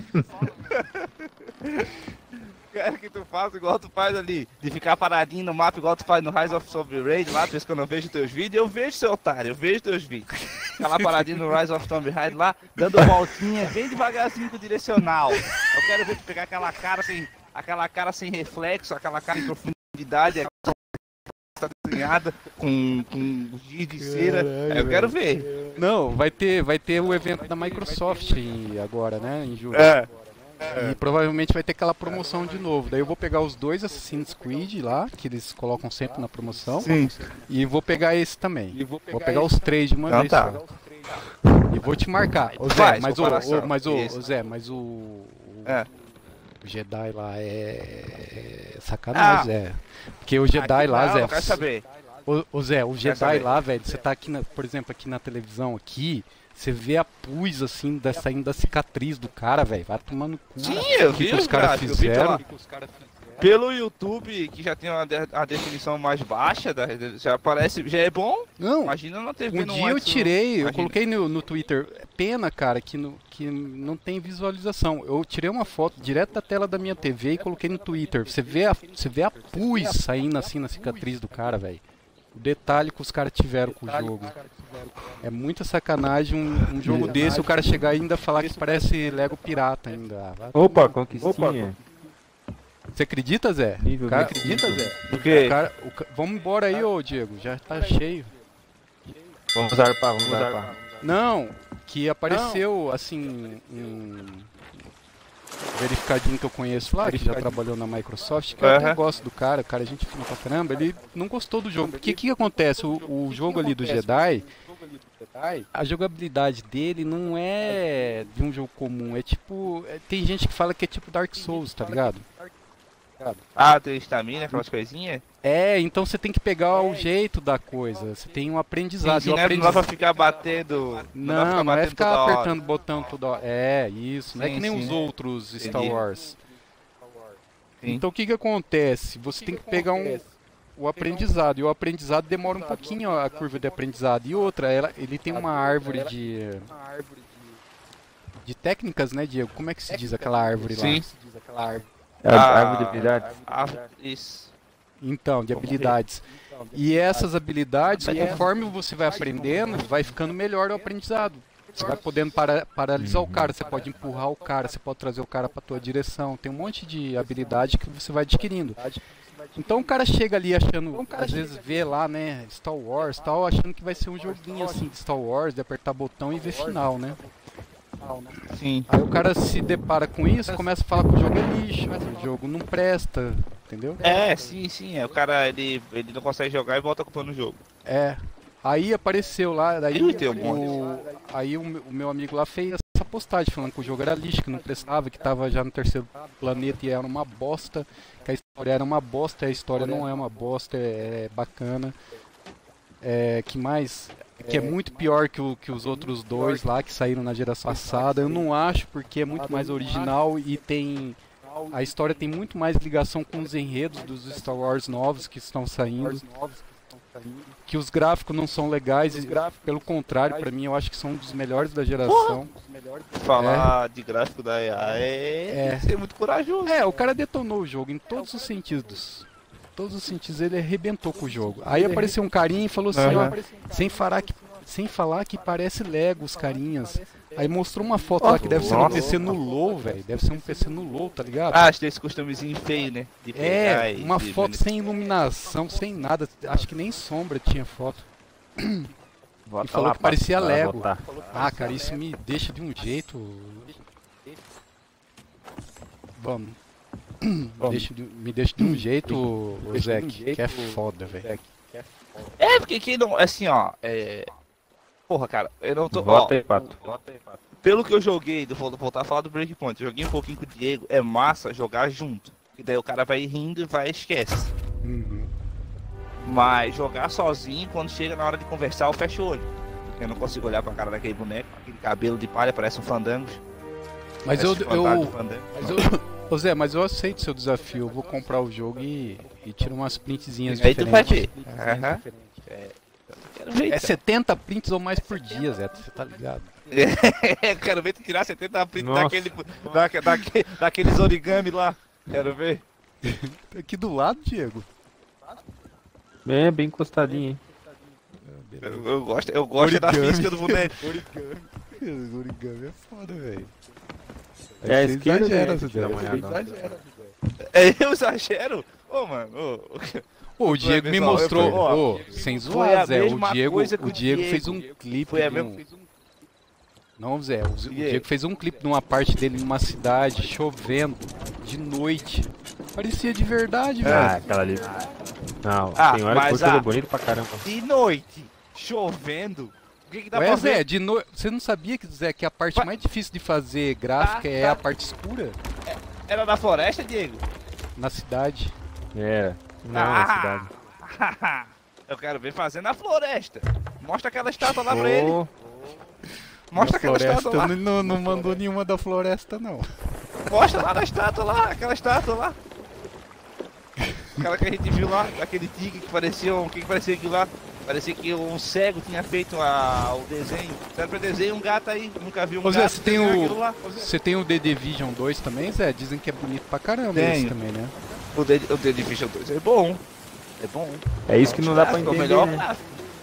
Quero que tu faça igual tu faz ali, de ficar paradinho no mapa igual tu faz no Rise of Sovereign lá, por isso que eu não vejo teus vídeos, eu vejo seu otário, eu vejo teus vídeos. aquela paradinha no Rise of Tomb Raider lá, dando voltinha bem devagarzinho com o direcional. Eu quero ver tu pegar aquela cara sem, aquela cara sem reflexo, aquela cara em profundidade, tá desenhada com, com giz de cera. Caralho, eu quero ver. Não, vai ter, vai ter o evento da Microsoft em, agora, né, em julho. É. E provavelmente vai ter aquela promoção de novo. Daí eu vou pegar os dois Assassin's Creed lá, que eles colocam sempre na promoção. Sim. E vou pegar esse também. Vou pegar, vou pegar os três de uma Não, vez tá. só. E vou te marcar. Ô Zé, Faz, mas o, comparação. o, mas o, Isso. o Zé, mas o, o, É. o Jedi lá é, é sacanagem, Zé. Porque o Jedi Aqui lá, não, Zé. eu quero saber. Ô, ô Zé, o Jedi saber. lá, velho, você tá aqui, na, por exemplo, aqui na televisão aqui, você vê a pus assim, da, saindo da cicatriz do cara, velho. Vai tomando cu. Sim, eu O que, vi, que os caras cara, eu vi fizeram? pela- Pelo YouTube, que já tem uma de- a definição mais baixa, da- já parece, já é bom. Não, Imagina na T V um não dia é eu isso, tirei, eu imagina. coloquei no, no Twitter. Pena, cara, que, no, que não tem visualização. Eu tirei uma foto direto da tela da minha T V e coloquei no Twitter. Você vê a, você vê a pus saindo assim na cicatriz do cara, velho. O detalhe que os caras tiveram com o jogo. É muita sacanagem um, um jogo desse, o cara chegar e ainda falar que parece Lego Pirata ainda. Ah, vai Opa, tomar- conquistinha. Você acredita, Zé? Nível Cara, vinte. acredita, Zé? O quê? O cara, o ca- Vamos embora aí, ô Diego, já tá cheio. Vamos zarpar, vamos zarpar. Não, que apareceu assim um verificadinho que eu conheço lá, que já trabalhou na Microsoft, que eu até Aham. gosto do cara, o cara é gente fina pra caramba, ele não gostou do jogo. Porque o que, que acontece? O, o jogo ali do Jedi, a jogabilidade dele não é de um jogo comum, é tipo. é- Tem gente que fala que é tipo Dark Souls, tá ligado? Ah, tem estamina, aquelas coisinhas? É, então você tem que pegar o jeito da coisa, você tem um aprendizado. Sim, e o não, é, não dá aprendiz- pra ficar batendo. Não, não, é batendo ficar toda hora. apertando botão toda hora. É, isso. Não é Sim, que nem sim. os outros Star Entendi. Wars. Sim. Então o que que acontece? Você tem que pegar um, o aprendizado. E o aprendizado demora um pouquinho a curva de aprendizado. E outra, ela, ele tem uma árvore de... De técnicas, né, Diego? Como é que se diz aquela árvore lá? Sim. É a Ah, árvore de habilidades. Ah, isso. Então, de habilidades. E essas habilidades, conforme você vai aprendendo, vai ficando melhor o aprendizado. Você vai podendo para, paralisar o cara, você pode empurrar o cara, você pode trazer o cara para tua direção. Tem um monte de habilidade que você vai adquirindo. Então o cara chega ali achando, às vezes vê lá, né, Star Wars, tal, achando que vai ser um joguinho assim de Star Wars, de apertar botão e ver final, né? Sim. Aí o cara se depara com isso, começa a falar que o jogo é lixo, que o jogo não presta, entendeu? É, sim, sim. É, o cara ele, ele não consegue jogar e volta culpando o jogo. É. Aí apareceu lá, daí Ih, tem um o, aí o, meu- o meu amigo lá fez essa postagem falando que o jogo era lixo, que não prestava, que tava já no terceiro planeta e era uma bosta, que a história era uma bosta, e a história não é uma bosta, é, é bacana. É, que mais? Que é muito pior que, o, que os outros dois lá que saíram na geração passada. Eu não acho, porque é muito mais original e tem. A história tem muito mais ligação com os enredos dos Star Wars novos que estão saindo. Que os gráficos não são legais, e, pelo contrário, pra mim eu acho que são um dos melhores da geração. Falar de gráfico da I A é, É. tem que ser muito corajoso. É, o cara detonou o jogo em todos os sentidos. Todos os sentidos ele arrebentou com o jogo. Aí apareceu um carinha e falou assim, ó, sem falar que, sem falar que parece Lego os carinhas. Aí mostrou uma foto lá que deve ser um Nossa. P C no low, velho. Deve ser um P C no low, tá ligado? Ah, acho que tem esse costumezinho feio, né? De pegar É, e- uma de- foto sem iluminação, sem nada. Acho que nem sombra tinha foto. Vota E falou lá, que parecia Pato, vai Lego. votar. Ah, cara, isso me deixa de um jeito. Vamos. Deixa de- me deixa de um jeito, ô Zé, que que é foda, velho. É, porque quem não. Assim, ó. É... Porra, cara, eu não tô. Ó, Vota aí, Pato. Vota aí, Pato. pelo que eu joguei, do- vou voltar a falar do Breakpoint, eu joguei um pouquinho com o Diego, é massa jogar junto. E daí o cara vai rindo e vai e esquece. Uhum. Mas jogar sozinho, quando chega na hora de conversar, eu fecho o olho. Eu não consigo olhar pra cara daquele boneco, aquele cabelo de palha, parece um fandango. Mas eu, Parece um fantasma eu, de fandango. mas eu, ô Zé, mas eu aceito seu desafio. Eu vou comprar o jogo e, e tiro umas printzinhas Aí tu vai diferentes. ver. Aham. Quero ver, É então. setenta prints ou mais por dia, Zé, você tá ligado? É, quero ver tu tirar setenta prints Nossa. daquele, daque- daque- daqueles origami lá. Quero ver. Aqui do lado, Diego. É, bem encostadinho, hein? Eu, eu gosto, eu gosto da física do boneco. Origami. Origami é foda, velho. É a esquerda, exagera, né? Zé. Dá uma Você olhada. exagera. É, eu exagero? Ô, mano, ô. Pô, o Diego me pessoal, mostrou, eu- ó, ô, sem foi zoar, a Zé, o mesma Diego, coisa que o o Diego Diego. fez um clipe Foi a de mesma- um... Não, Zé, o, o Yeah. Diego fez um clipe de uma parte dele numa cidade, chovendo, de noite. Parecia de verdade, Ah, velho. aquela ali. Não, Ah, tem hora mas, que foi tudo ah, bonito pra caramba. De noite, chovendo. O que que dá Ué, pra Zé, ver? de no... você não sabia que, Zé, que a parte Vai- mais difícil de fazer gráfica Tá, é tá. a parte escura Era na floresta, Diego? na cidade? Era. Não, na cidade. Ah, eu quero ver fazer na floresta. Mostra aquela estátua lá pra ele. Ô, Mostra Na aquela floresta estátua lá. não, não, não mandou nenhuma da floresta, não. Mostra lá na estátua lá, aquela estátua lá. Aquela que a gente viu lá, aquele tigre que parecia um. O que, que parecia aquilo lá? Parecia que um cego tinha feito a, o desenho. Será pra desenho um gato aí, nunca vi um Ô Zé, gato. você tem desenhar o. aquilo lá. Você tem o The Division dois também, Zé? Dizem que é bonito pra caramba Tenho. esse também, né? O The, o The Division dois é bom. É bom. é isso que não dá pra É o entender, melhor né? gráfico.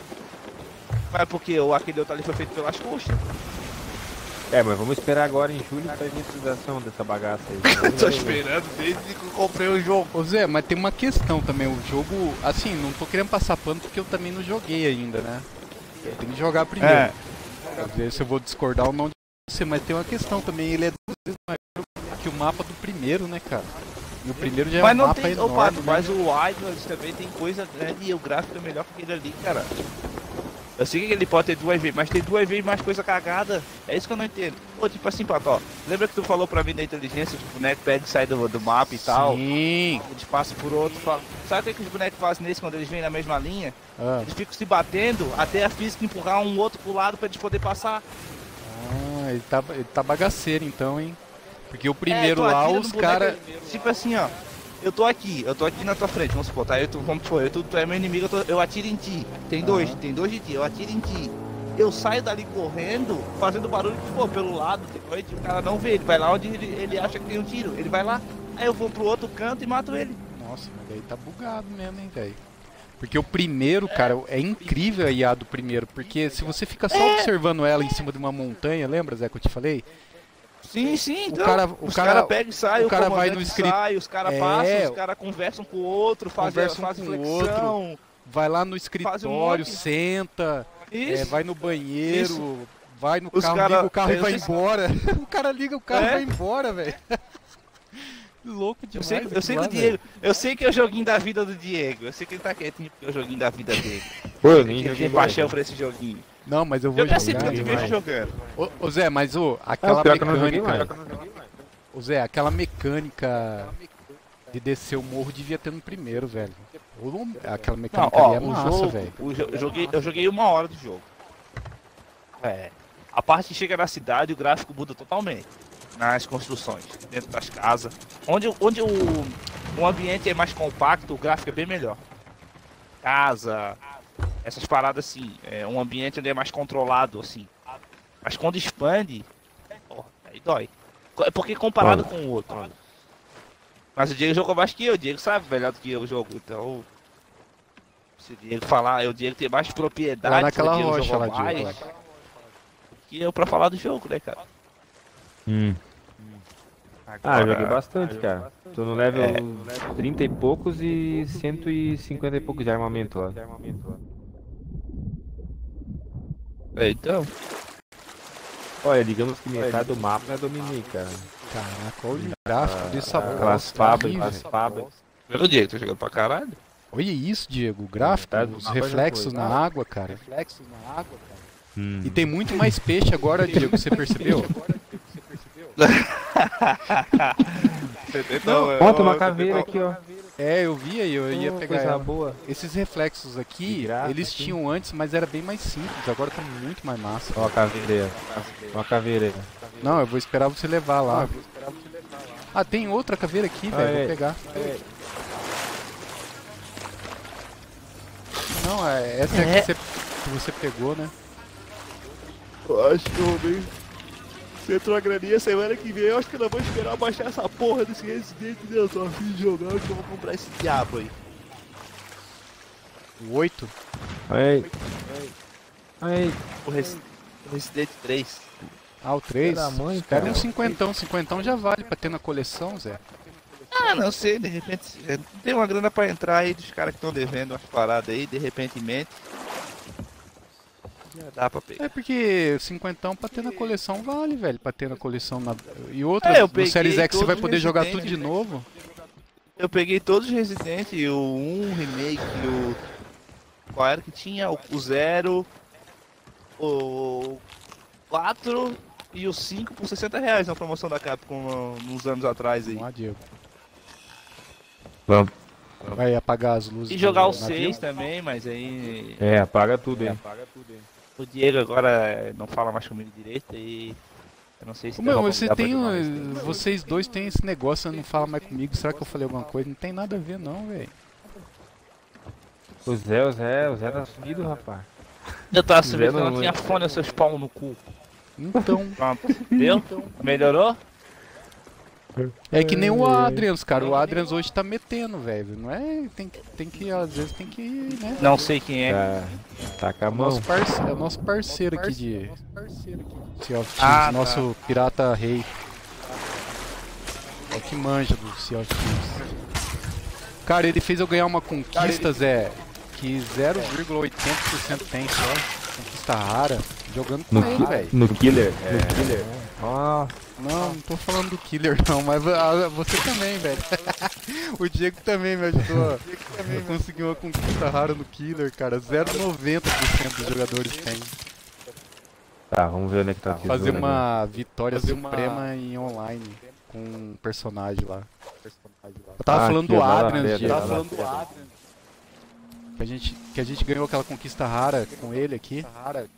Mas porque o, aquele outro ali foi feito pelas coxas. É, mas vamos esperar agora em julho pra visualização dessa bagaça aí. Tô esperando desde que eu comprei o jogo. Ô Zé, mas tem uma questão também, o jogo, assim, não tô querendo passar pano porque eu também não joguei ainda, né? Eu tenho que jogar primeiro. É. Às vezes eu vou discordar ou não de você, mas tem uma questão também, ele é duas vezes maior que o mapa do primeiro, né, cara? E o primeiro já é Mas um não mapa tem. enorme, Opa, né? mas o Wildlands também tem coisa grande e o gráfico é melhor que aquele ali, cara. Eu sei que ele pode ter duas vezes, mas tem duas vezes mais coisa cagada. É isso que eu não entendo. Pô, tipo assim, Pató, lembra que tu falou pra mim da inteligência, que o boneco pega e sai do, do mapa e tal? Sim. Eles passam por outro. Fa... Sabe o que, que os bonecos fazem nesse quando eles vêm na mesma linha? Ah, Eles ficam se batendo até a física empurrar um outro pro lado pra eles poderem passar. ah, ele tá, ele tá bagaceiro então, hein? Porque o primeiro É, tu lá, atira os no boneco, caras... Tipo assim, ó. Eu tô aqui, eu tô aqui na tua frente, vamos supor, tá? Eu tô, vamos supor, eu, tu, tu é meu inimigo, eu, tô- eu atiro em ti. Tem dois, Aham. tem dois de ti, eu atiro em ti. Eu saio dali correndo, fazendo barulho que for pelo lado, de noite, o cara não vê, ele vai lá onde ele, ele acha que tem um tiro, ele vai lá, aí eu vou pro outro canto e mato ele. Nossa, mas daí tá bugado mesmo, hein, velho? Porque o primeiro, cara, é incrível a I A do primeiro, porque se você fica só observando ela em cima de uma montanha, lembra, Zé, que eu te falei? Sim, sim, então. cara- o os cara- caras pegam e saem, o o cara cara vai vai no no escrit- sai, os caras É. passam, os caras conversam com o outro, fazem, Conversam fazem com o flexão. Vai lá no Faz um escritório, monte. senta, Isso. é, vai no banheiro, Isso. vai no Os carro, cara- liga o carro e eu vai sei- embora. O cara liga o carro e É? vai embora, velho. Louco Eu demais. sei, eu aquilo sei lá, que o Diego, eu sei que é o joguinho da vida do Diego. Eu sei que ele tá quietinho porque é o joguinho da vida dele. Pô, eu nem Ele joguei tem paixão por esse joguinho. velho. Não, mas eu vou Eu já sei jogar. porque eu te vejo jogando. Ô, ô, Zé, mas ô, Ah, aquela o pior que eu não joguei mecânica. mais. Ô Zé, aquela mecânica de descer o morro devia ter no primeiro, velho. Ô, aquela Não, mecânica ó, ali é o massa, jogo, velho. o jo- eu joguei, eu joguei uma hora do jogo. É. A parte que chega na cidade, o gráfico muda totalmente. Nas construções, dentro das casas. Onde, onde o, o ambiente é mais compacto, o gráfico é bem melhor. Casa, essas paradas assim, é um ambiente onde é mais controlado, assim. Mas quando expande, porra, aí dói. É porque comparado Olha, com o outro. Mas o Diego jogou mais que eu, o Diego sabe melhor do que eu o jogo, então. Se o Diego falar, o Diego tem mais propriedade, Lá naquela o Diego rocha jogou lá, Diego. mais que eu pra falar do jogo, né, cara? Hum. Ah, eu joguei bastante, cara. Tô no level trinta e poucos e cento e cinquenta e poucos de armamento lá. É, então. Olha, digamos que metade do mapa eu dominei, cara. Caraca, olha o gráfico dessa Aquelas bosta fábricas, aí, as velho. fábricas. Pelo Diego, tá jogando pra caralho? Olha isso, Diego, o gráfico, Metade do os mapa já reflexos foi. na água, cara. Reflexos na água, cara. Hum. E tem muito mais peixe agora, Diego, você percebeu? Então, Ó, tem uma caveira aqui, ó. É, eu vi aí, eu ia Ô, pegar coisa ela. boa. Esses reflexos De aqui, graça, eles assim. tinham antes, mas era bem mais simples, agora tá muito mais massa. Ó a caveira. Ó a caveira. Não, eu vou esperar você levar lá. Ah, tem outra caveira aqui, Ah, velho, é. vou pegar. Não, é, essa é, É. a que você, que você pegou, né? eu acho que eu vou Você entrou a graninha semana que vem, eu acho que eu não vou esperar baixar essa porra desse Resident Evil. Eu tô afim de jogar, que eu vou comprar esse diabo aí. O oito? Aí. Aí. O, Rec... o Resident três. Ah, o três? Da mãe, Pega cara. um cinquentão, cinquentão já vale pra ter na coleção, Zé. Ah, não sei, de repente é, tem uma grana pra entrar aí dos caras que estão devendo umas paradas aí, de repentemente. Já dá pra pegar. É porque cinquentão pra ter na coleção vale, velho. Pra ter na coleção na... E outra, É, eu no peguei Series X você vai todos poder os jogar Resident, tudo de novo. Eu peguei todos os Resident, o um Remake, o... Qual era que tinha? O, o zero, o quatro e o cinco por sessenta reais na promoção da Capcom uns anos atrás aí. Vamos lá, Diego. Vamos. Vai apagar as luzes. E jogar do o navio? seis também, mas aí... É, apaga tudo aí. O Diego agora não fala mais comigo direito e... Eu não sei se... Ô, meu, derruba você lugar pra tem, jogar um- mais. vocês dois têm esse negócio, não fala mais comigo. Será que eu falei alguma coisa? Não tem nada a ver não, velho. O Zé, o Zé, o Zé tá sumido, rapaz. Eu tava subindo, Zero eu não não- tinha fone, seus pau no cu. Então, Pronto, deu? Melhorou? é que nem o Adrians, cara. O Adrians hoje tá metendo, velho. Não é? Tem que, tem que, às vezes tem que, né? Não sei quem é. Tá, tá com a mão. Nosso parce... É o nosso parceiro aqui de Sea of Thieves, Ah, tá. nosso pirata rei. É o que manja do Sea of Thieves. Cara, ele fez eu ganhar uma conquista, Zé, que zero vírgula oitenta por cento tem só. Conquista rara. Jogando com No, ele, ki- velho. no Killer. No Killer. Ó, Não, não tô falando do Killer não, mas ah, você também, velho. O Diego também me ajudou. Eu consegui uma conquista rara no Killer, cara. zero vírgula noventa por cento dos jogadores tem. tá, vamos ver onde é que tá o tesouro Fazer aqui. uma vitória suprema em online com um personagem lá. Eu tava Ah, falando aqui, do ó, lá na Adrian, pedra, Diego. lá na Tava falando do Adrian. Que a gente, que a gente ganhou aquela conquista rara com ele aqui.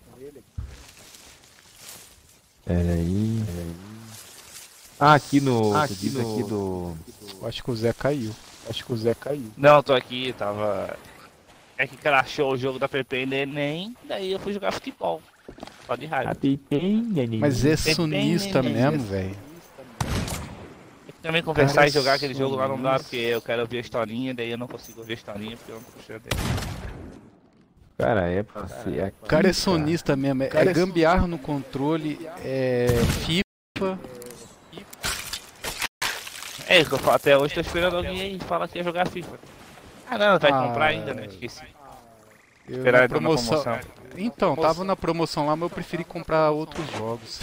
Pera aí. Ah, aqui no. Ah, aqui no. Aqui do... Eu acho que o Zé caiu. Acho que o Zé caiu. Não, tô aqui, tava... É que crashou o jogo da P P e Neném, daí eu fui jogar futebol. Só de raiva. Mas é Tem sunista bem, mesmo, né? velho. Também conversar Cara, e jogar aquele jogo lá não dá, nossa. porque eu quero ouvir a historinha, daí eu não consigo ouvir a historinha, porque eu não puxei dele. Cara, é pra ser aqui. O cara é sonista mesmo. É, é gambiarra no controle, é FIFA. É, que eu falo, até hoje tô esperando alguém aí falar que ia jogar FIFA. Ah não, vai Ah, comprar ainda, né? Esqueci. Eu, Esperar na entrar na promoção. promoção. Então, tava na promoção lá, mas eu preferi comprar outros jogos.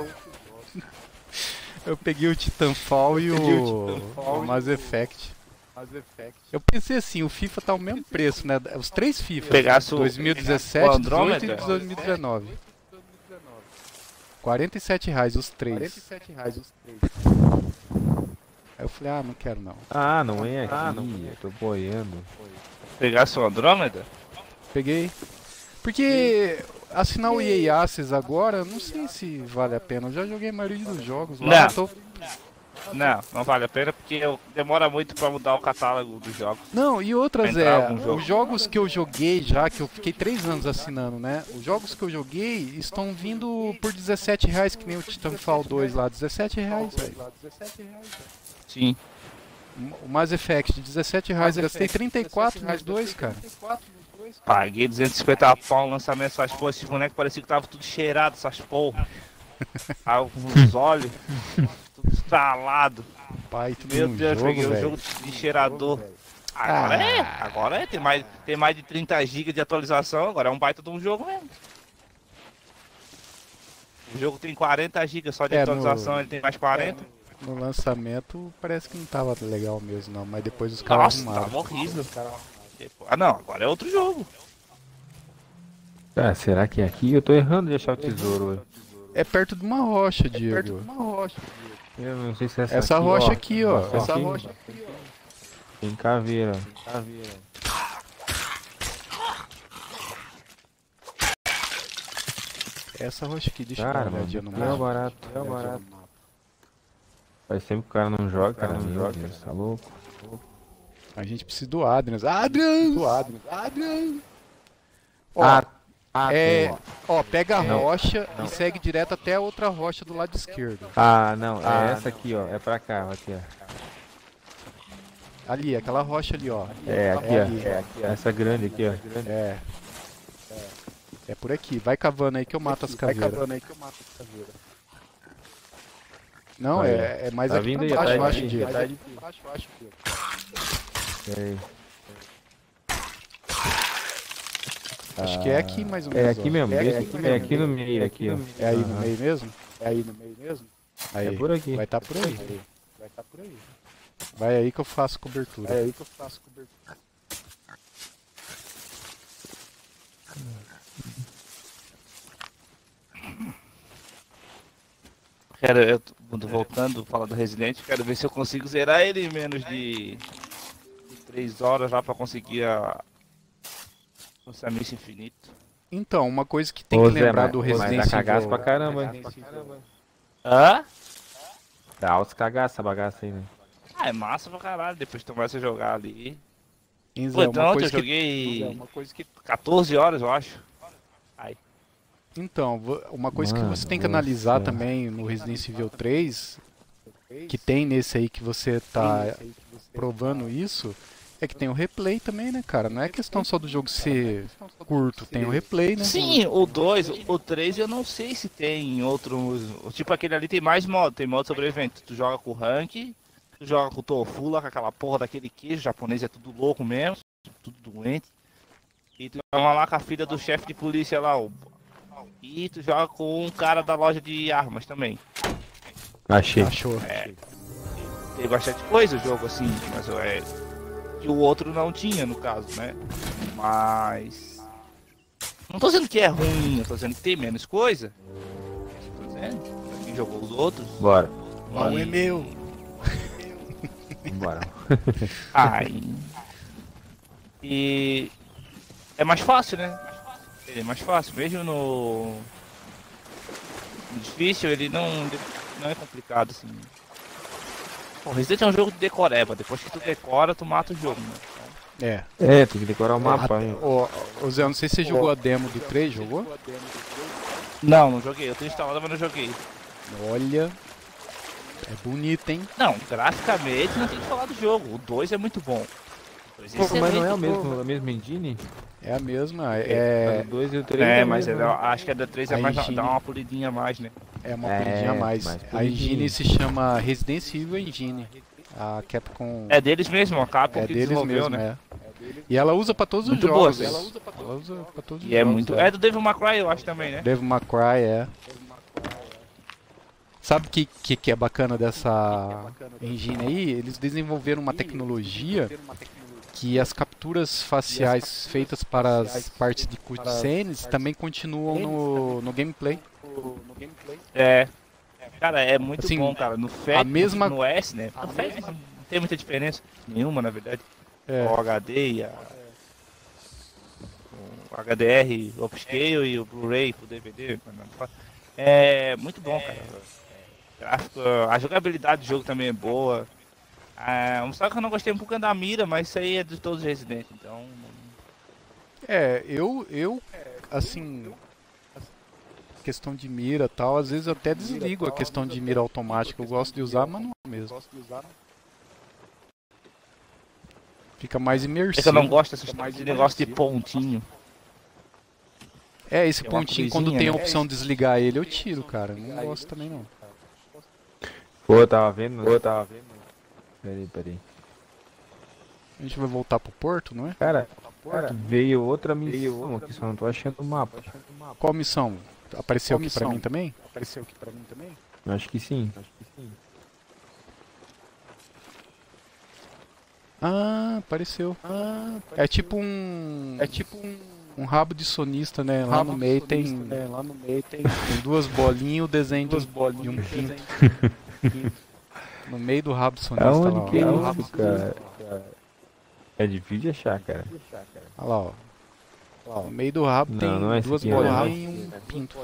Eu peguei o Titanfall e o, o Mass Effect. Eu pensei assim, o FIFA tá o mesmo preço, né? Os três FIFA. Pegasse o- dois mil e o dezessete, Andrômeda? dezoito e dois mil e dezenove. quarenta e sete reais os três. Aí eu falei, ah, não quero não. Ah, não é aqui. Ah, não. Eu tô boiando. Pegasse o Andrômeda? Peguei. Porque assinar o E A Access agora, eu não sei se vale a pena. Eu já joguei a maioria dos jogos lá. Não. eu tô- Não, não vale a pena porque eu, demora muito pra mudar o catálogo dos jogos. Não, e outras Entrar é, algum jogo. os jogos que eu joguei já, que eu fiquei três anos assinando, né? Os jogos que eu joguei estão vindo por dezessete reais, que nem o Titanfall dois lá, dezessete reais, velho. Sim. O Mass Effect, dezessete reais, gastei trinta e quatro nos dois, cara. Paguei duzentos e cinquenta pau no lançamento dessas porra, esses bonecos parecia que tava tudo cheirado, essas porra. Aí os olhos, tudo estralado. Pai, tudo Meu no Deus, jogo, peguei o velho. jogo de cheirador. Agora Ah. é, agora é, tem mais, tem mais de trinta gigas de atualização, agora é um baita de um jogo mesmo. O jogo tem quarenta gigas só de É, atualização, no- ele tem mais quarenta. No lançamento parece que não tava legal mesmo não, mas depois os caras Nossa, arrumaram. tava horrível. Ah não, agora é outro jogo. Ah, será que é aqui? Eu tô errando de achar o tesouro. ué. É perto de uma rocha, Diego. Eu não sei se é essa, Essa aqui, rocha ó. aqui, ó. Essa Essa aqui. rocha. Tem caveira. Caveira. Essa rocha aqui, deixa eu dar Cara, uma mano, olhadinha no é mapa. barato, é barato. Faz tempo que o cara não joga, cara, não joga, tá louco? A gente precisa do Adrian. Adrian! Do Adrian. Adrian! Ó, Ah, é, pô. ó, pega a Não. rocha e segue direto até a outra rocha do lado esquerdo. Ah, não, é Ah, essa aqui, ó, é pra cá, aqui, ó. Ali, aquela rocha ali, ó. É, aqui, É ó, ali. é aqui, ó. Essa grande aqui, ó. É. É por aqui. Vai cavando aí que eu mato as caveiras. Vai cavando aí que eu mato as caveiras. Não, Aí, é, é mais tá aqui vindo pra aí, baixo, tá eu acho, vindo, Diego. tá Mais vindo. aqui pra baixo, eu acho, Diego. Peraí. Acho que é aqui mais ou É menos. aqui ó. mesmo, É, esse- aqui é mesmo. aqui no meio, aqui, ó. É aí no Aham. meio mesmo? É aí no meio mesmo? Aí. É por aqui. Vai estar por aí. Vai estar por aí. Vai aí que eu faço cobertura. Vai aí que eu faço cobertura. Quero, eu tô voltando, falar do Resident, quero ver se eu consigo zerar ele em menos de, de três horas lá pra conseguir a. O Samício Infinito. Então, uma coisa que tem Ô, que Zé, lembrar mas- do mas Resident dá cagaço Evil. pra caramba, hein? Hã? Dá altos cagaços essa bagaça aí, né? Ah, é massa pra caralho, depois de tomar você jogar ali. Hein, Zé, Pô, então uma ontem coisa eu que... joguei Zé, uma coisa que... quatorze horas, eu acho. Aí. Então, vo- uma coisa Mano que você tem que do analisar céu. também no Resident Evil três, que tem nesse aí que você tá provando isso, é que tem o replay também, né, cara? Não é questão só do jogo ser curto, tem o replay, né? Sim, o dois, o três eu não sei se tem outros. Tipo aquele ali tem mais modo, tem modo sobrevivente. Tu joga com o rank, tu joga com o tofu lá, com aquela porra daquele queijo japonês, é tudo louco mesmo, tudo doente. E tu joga lá com a filha do chefe de polícia lá, o. E tu joga com um cara da loja de armas também. Achei. Achou? Tem bastante coisa o jogo assim, mas é. Que o outro não tinha, no caso, né? Mas. Não tô dizendo que é ruim, eu tô dizendo que tem menos coisa. Tô dizendo, pra quem jogou os outros. Bora. Não é meu. Bora. Ai. E. É mais fácil, né? Ele é mais fácil, mesmo no. no difícil, ele não, não é complicado assim. O Resident é um jogo de decoreba, depois que tu decora, tu mata o jogo, né? É. É, tem que decorar o mapa, Até- hein? Ô, ô Zé, eu não sei se você jogou a demo do três, jogou? Não, não joguei, eu tenho instalado, mas não joguei. Olha, é bonito, hein? Não, graficamente não tem que falar do jogo, o dois é muito bom. O dois Pô, mas não é o excelente, mesmo, a mesma engine? É a mesma, É. é, O dois e o três É, a mas mesma, é- né? acho que a da três é A mais, engine- dá uma polidinha a mais, né? é uma É, polidinha a mais. mais A engine polidinha. se chama Resident Evil Engine. A Capcom É deles mesmo, a Capcom é que deles desenvolveu, mesmo, né? é. E ela usa pra todos os Muito boa, jogos. sim. Ela usa pra, ela usa pra todos os E é jogos. muito. É do Devil May Cry, eu acho também, né? Devil May Cry, é. Sabe o que, que, que é bacana dessa engine aí? Eles desenvolveram uma tecnologia que as capturas faciais feitas para as partes de cutscenes também continuam no, no gameplay. É. Cara, é muito Assim, bom, cara. No F A T, a mesma- no S, né? No F A T não tem muita diferença. Nenhuma, na verdade. É. O H D e a. O H D R, o Upscale e o Blu-ray pro D V D. É muito bom, cara. Gráfico, a jogabilidade do jogo também é boa. Ah, só que eu não gostei um pouco da mira, mas isso aí é de todos os Resident, então. É, eu, eu, assim, questão de mira e tal, às vezes eu até desligo a questão de mira automática. Eu gosto de usar manual mesmo. Fica mais É imersivo. que eu não gosto desse de negócio de pontinho. É, esse É uma pontinho, quando cruzinha, tem a né? opção de desligar ele, eu tiro, cara. Não gosto também não. Pô, eu tava vendo, Pô, eu tava vendo. Peraí, peraí. A gente vai voltar pro porto, não é? Cara, cara, veio outra missão aqui, só não tô achando o mapa. Qual missão? Apareceu aqui pra mim também? Apareceu aqui pra mim também? Acho que sim. Ah, apareceu. É tipo um. É tipo um. Um rabo de sonista, né? Lá no meio tem. Lá no meio tem. Tem duas bolinhas, o desenho de um, de um pinto. No meio do rabo de sonista. Aonde lá, que é ó. isso, cara? É difícil de achar, cara. Olha lá, ó. No meio do rabo Não, tem não é esse duas aqui, não. bolinhas e um pinto.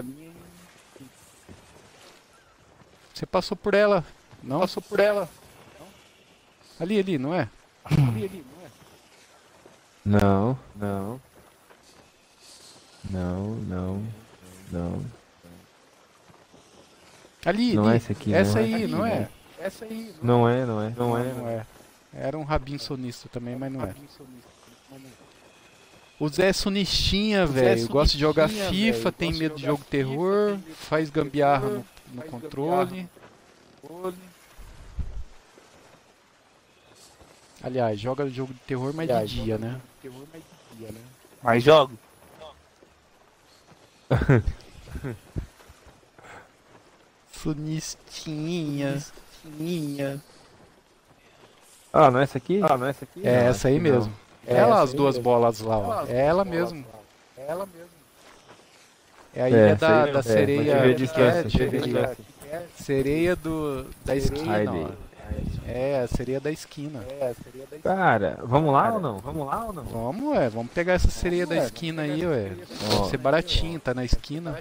Você passou por ela? Não? Passou por ela. Ali, ali, não é? Ali, ali, não é? Não, não. Não, não, não. Ali, Não ali. é esse aqui, Essa não é. aí, não é? Essa aí. Não é, não é. Não é, não é. Era um rabinho sonista também, mas não é. O Zé é sonistinha, velho. Gosta de jogar FIFA, tem medo de jogo terror, faz gambiarra no, no controle. Aliás, joga jogo de terror, mas de dia, né? Mas jogo. Sonistinha. Sonistinha. Ah, não é essa aqui? Ah, não é essa aqui? É não, essa aí não. mesmo. É ela, as duas bolas lá, ó. É ela mesmo. É ela mesmo. É a ilha É, da, sei, da é, sereia. deixa eu ver a que que distância, é? Deixa eu ver deixa eu ver a aqui. Sereia do, da esquina, Heidi. ó. É, a sereia da esquina. Cara, vamos lá ou não? Vamos lá ou não? Vamos, ué. Vamos pegar essa sereia da esquina aí, ué. Ó. Deve ser baratinho, tá na esquina.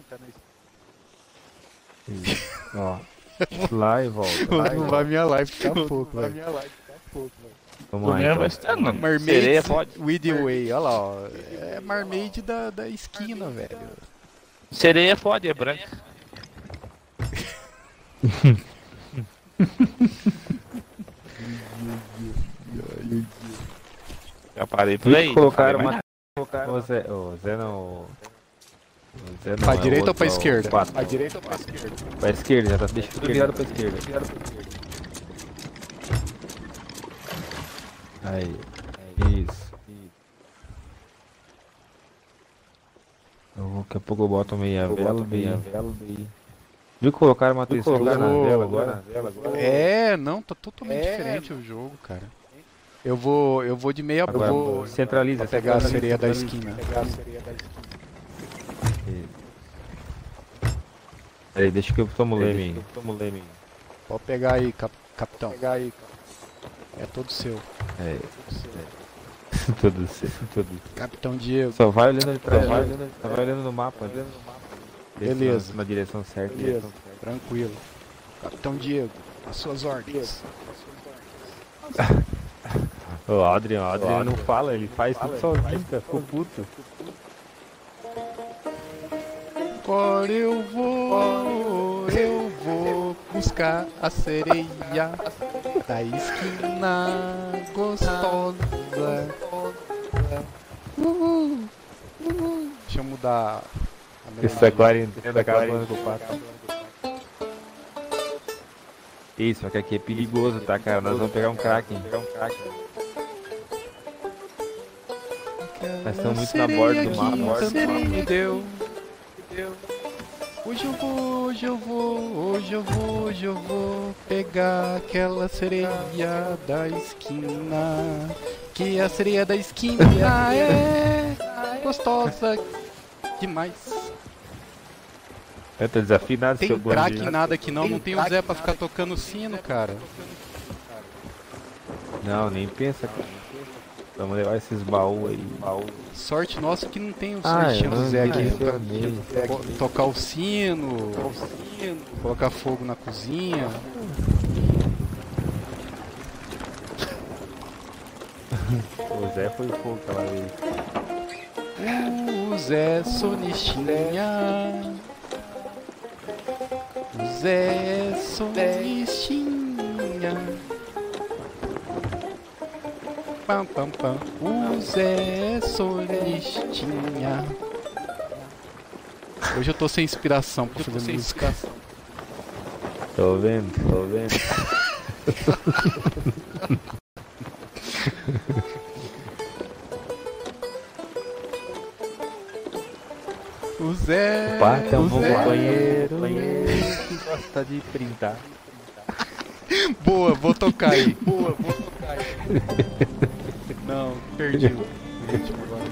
Ó, lá e volta. Não vai minha live daqui a pouco, velho. Vamos lá, Mesmo, então. mas tá, não. Mermaid Sereia pode. with the way, olha lá, ó. É Mermaid da, da esquina, velho. Sereia pode, é branca. Já parei por aí. Colocaram Falei, uma. Colocaram... Ô Zé, ô, Zé não. O Zé não Pra é o direita ou outro, pra é o esquerda? quatro. Pra direita ou pra esquerda? Pra esquerda, já tá deixa tudo virado pra esquerda. Aí. Isso. Eu, daqui a pouco eu boto meia vela, meia vela, meia. Viu que colocaram uma textura na colocaram- vela agora? É, não, tá totalmente diferente o jogo, cara. Eu vou, eu vou de meia Agora, eu vou centraliza, pra pegar a centraliza, sereia da centraliza. esquina. Peraí, deixa que eu tomo o leme. Tomo o leme. Pode pegar aí, cap, capitão. É todo seu. É. Tudo certo, tudo. Capitão Diego. Só vai olhando ali pra vai olhando, só vai olhando no mapa. Vê se Beleza. Na, na direção certa. Beleza, tranquilo. Capitão Diego, as suas ordens. O Adrian, o Adrian não fala, ele faz tudo sozinho, cara. Ficou puto. Agora eu vou, eu vou buscar a sereia da esquina gostosa. Uhul, uhul. Deixa eu mudar a melodia. Isso é quarentena, acabando com o pato. Isso, só que aqui é perigoso, tá, cara? Nós vamos pegar um Kraken. Pegar um Kraken. Nós estamos muito na borda do mapa. Sereia que borda do você mapa. me deu. Hoje eu vou, hoje eu vou, hoje eu vou, hoje eu vou pegar aquela sereia da esquina. Que a sereia da esquina é gostosa demais. Eu tô desafinado, Tem seu craque blondinho. nada aqui não, não tem o Zé pra ficar tocando sino, cara. Não, nem pensa, cara. Vamos levar esses baús aí. Baú. Sorte nossa que não tem o Ah, sortinho eu do não Zé aqui mencionei. pra to- tocar o sino, colocar fogo na cozinha. O Zé foi fogo aquela vez. O Zé Sonistinha. O Zé Sonistinha. Pam, pam, pam. O Zé Sonistinha. Hoje eu tô sem inspiração pra fazer música. Tô vendo, tô vendo. O Zé. Pata é um o bom Zé. companheiro que gosta de printar. Boa, vou tocar aí. Boa, vou tocar aí. Não, perdi o ritmo agora.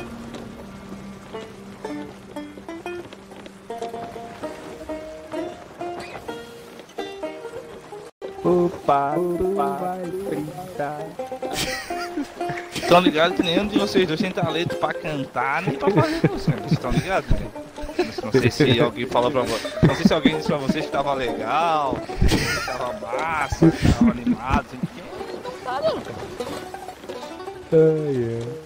O pato vai printar. Estão ligados que nenhum de vocês dois tem talento pra cantar nem pra fazer música. Vocês estão ligados, né? Não sei se alguém falou pra vocês. Não sei se alguém disse pra vocês que tava legal, que tava massa, que tava animado. Assim, que... Tá, não, cara. Ai, ai.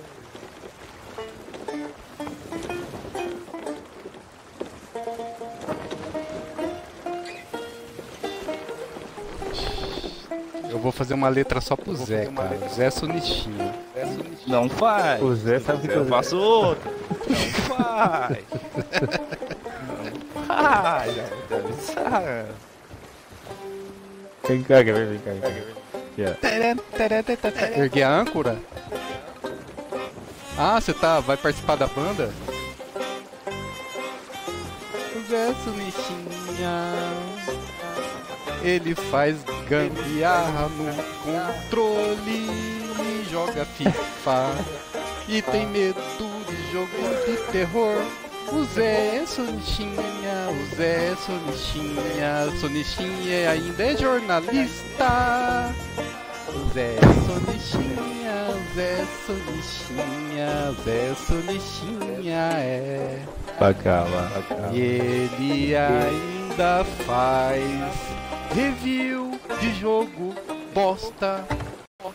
Eu Eu vou fazer uma letra só pro Zé, cara. Zé Sonichinha. Não faz. O Zé sabe que Eu eu faço outra. Não faz. Não faz. Deve ser. Vem cá, quer ver? Vem cá, vem cá. Yeah. Erguer a âncora? Ah, você tá, vai participar da banda? O Zé Sonichinha, ele faz gambiarra no controle, joga FIFA e tem medo de jogo de terror. O Zé Sonichinha, o Zé Sonichinha, Sonichinha ainda é jornalista. O Zé Sonichinha, o Zé Sonichinha, o Zé Sonichinha é. Bacala, bacala. E ele ainda faz review de jogo bosta. O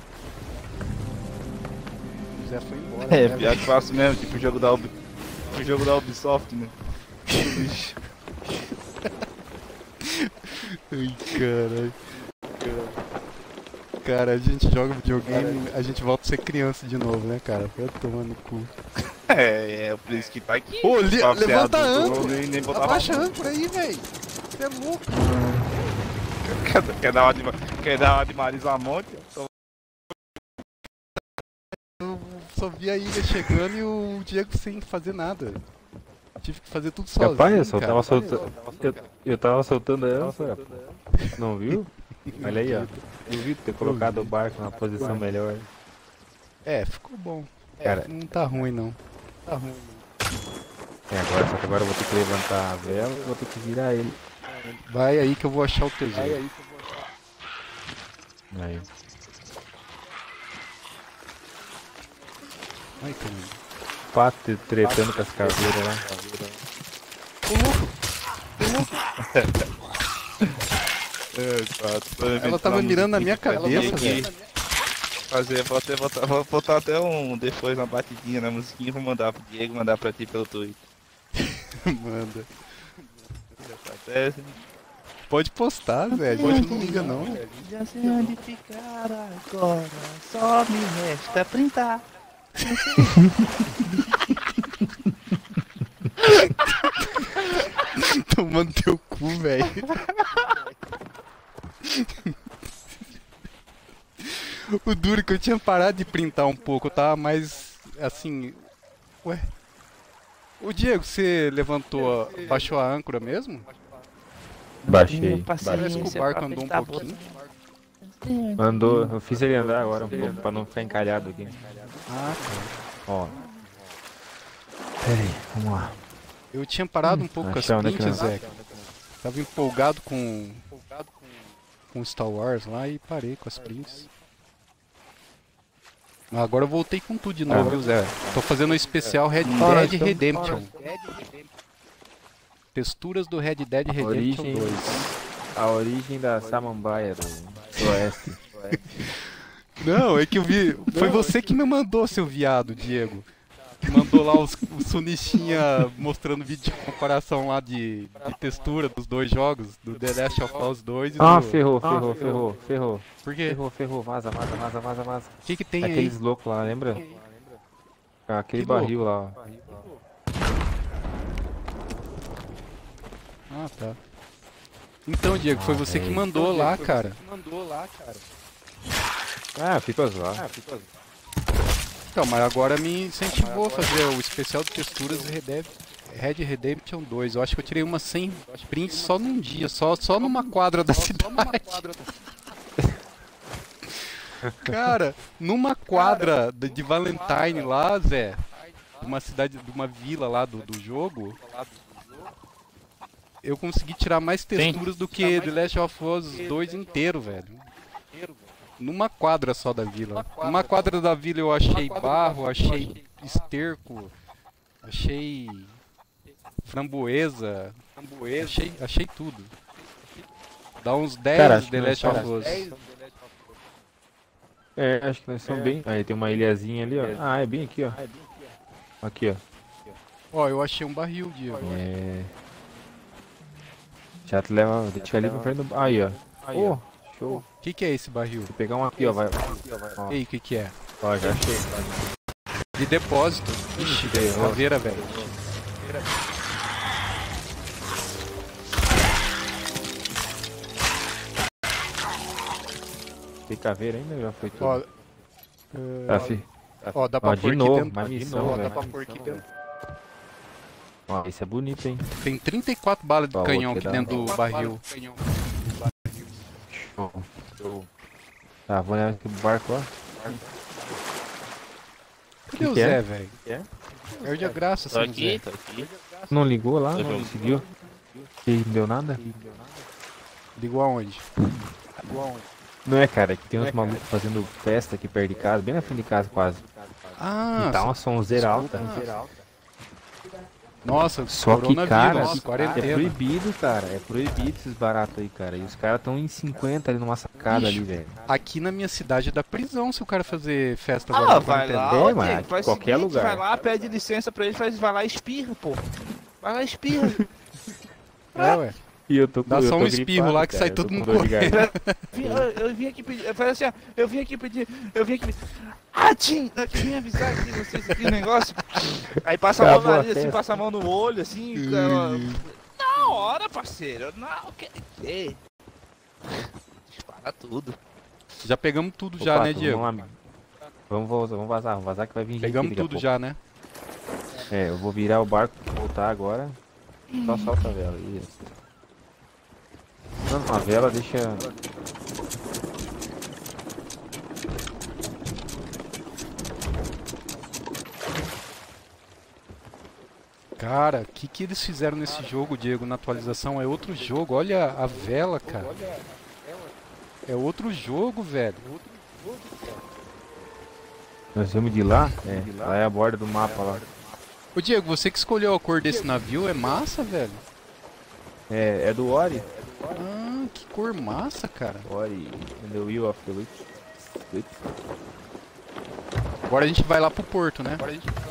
Zé foi embora. É, né? pior que faço mesmo, tipo o jogo da Ubi... o jogo da Ubisoft, né? Ai, caralho. Cara, a gente joga videogame, a gente volta a ser criança de novo, né, cara? Vai tomar no cu. É, é por isso que tá aqui. Ô, li- Pra levanta a ser adulto, âncora. nem- nem botar Abaixa a pra- âncora aí, velho. Você é louco. Quer, quer dar uma de, quer dar uma de Marisa Monte? Então, Eu só vi a ilha chegando e o Diego sem fazer nada. Tive que fazer tudo sozinho, Rapaz, eu só cara. tava soltando. Eu, eu tava soltando a âncora, pô. Não viu? Olha aí, ó. Duvido ter colocado o barco na posição melhor. É, ficou bom. Cara, Não tá ruim, não. Tá ruim. é agora, só que agora eu vou ter que levantar a vela e vou ter que virar ele. Vai aí que eu vou achar o tesouro. Aí. Ai, caramba. Pato tretando com as caveiras lá. é, tá, tô Ela inventando tava uma mirando na minha musiquinha pra cabeça, aqui. velho. Fazer, vou, até botar, vou botar até um depois uma batidinha na musiquinha e vou mandar pro Diego, mandar pra ti pelo Twitter. Manda. Até, Pode postar, velho. A gente não liga, não. já sei onde ficar agora, só me resta printar. Tomando teu cu, velho. O duro é que eu tinha parado de printar um pouco, eu tava mais assim. Ué. O Diego, você levantou, a- baixou a âncora mesmo? Baixei. Parece que o barco andou um pouquinho. Andou, eu fiz ele andar agora um pouco pra não ficar encalhado aqui. Ah, tá. Ó. Pera aí, vamos lá. Eu tinha parado um pouco com as achei onde é que prints, eu- Zé. Tava empolgado com. com Star Wars lá e parei com as prints. Mas agora eu voltei com tudo de novo, Ah. viu, Zé? Tô fazendo um especial Red Ora, Dead então- Redemption. Texturas do Red Dead Redemption Origem, dois. a origem da samambaia do, do oeste. Não, é que eu vi. Foi você que me mandou, seu viado, Diego. Que mandou lá os, o Sonichinha mostrando vídeo de comparação lá de, de textura dos dois jogos, do The Last of Us dois e Ah, do. ferrou, ferrou, ferrou, ferrou. Por quê? Ferrou, ferrou, vaza, vaza, vaza, vaza, vaza. O que que tem aí? Aqueles loucos lá, lembra? Ah, aquele Que louco? barril lá, ó. Ah, tá. Então, Diego, foi você que mandou lá, cara. Ah, fica zoar. Então, mas agora me incentivou a fazer o especial de texturas de Red Dead, Red Redemption dois. Eu acho que eu tirei umas cem prints só num dia, só, só numa quadra da cidade. Cara, numa quadra de de Valentine lá, Zé, de uma cidade, de uma vila lá do, do jogo, eu consegui tirar mais texturas do que The Last of Us dois inteiro, velho. Numa quadra só da vila. Numa quadra da vila eu achei barro, achei esterco, achei framboesa, achei, achei tudo. Dá uns dez Cara, acho que The nós Last of somos- Us. É, acho que nós somos bem. Aí tem uma ilhazinha ali, ó. Ah, é bem aqui, ó. Aqui, ó. Ó, eu achei um barril, Diego. É. Já te leva. Deixa ali pra frente do. Aí, ó. Ô, show. O que que é esse barril? Vou pegar um aqui, ó, vai. Ó, E aí, o que que é? ó, já achei. De depósito. Ixi, Veio, ó. caveira, velho. Tem caveira ainda? Já foi tudo. Ó, Tá, fi. ó, dá pra Ó, pôr de aqui novo, dentro. mais De missão, novo, dá velho. pra pôr aqui dentro. Ó, esse é bonito, hein? Tem trinta e quatro balas de Ó, canhão outro aqui que dá- dentro do barril. Show. Tá, vou olhar aqui pro barco, ó. Cadê o que é? Zé, velho? Que é? Perde a graça, Tô seu aqui, Zé. tô aqui. Não ligou lá? Eu Não jogo. conseguiu? E não deu nada? Ligou aonde? Não é, cara, é que tem uns malucos fazendo festa aqui perto de casa, bem na frente de casa quase. Ah, E tá uma sonzeira alta. nossa, Só que, coronavírus, cara, é quarentena. proibido, cara. É proibido esses baratos aí, cara. E os caras tão em cinquenta ali numa sacada Ixi. ali, velho. Aqui na minha cidade dá prisão se o cara fazer festa agora. Ah, na vai quarentena. lá, É, ô, mas Diego, faz qualquer o seguinte, lugar. vai lá, pede licença pra ele, faz, vai lá e espirra, pô. Vai lá e espirra. É, ué. E eu tô Dá eu só tô um espirro gripado, lá que cara, sai eu tô todo com mundo dor de correndo. garganta. Vim- Eu, eu vim aqui pedir, eu falei assim, ó, eu vim aqui pedir, eu vim aqui pedir. Ah, Tim, eu vim avisar aqui vocês aqui o negócio. Aí passa a mão no Acabou a nariz, assim, festa. passa a mão no olho, assim. cara, Na hora, parceiro, não, quer dizer. Dispara tudo. Já pegamos tudo Ô, já, Pato, né, Diego? Vamos, lá, vamos, vamos, vamos vazar, vamos vazar que vai vir gente Pegamos aqui daqui a tudo pouco. já, né? É, eu vou virar o barco, voltar agora. Só solta a vela, isso. Não, a vela deixa... Cara, o que que eles fizeram nesse jogo, Diego, na atualização? É outro jogo, olha a vela, cara. É outro jogo, velho. Nós vamos de lá? É, lá é a borda do mapa lá. Ô Diego, você que escolheu a cor desse navio, é massa, velho. É, é do Ori. Ah, que cor massa, cara. Ori, and the Wheel of the Witch. Witch. Agora a gente vai lá pro porto, né?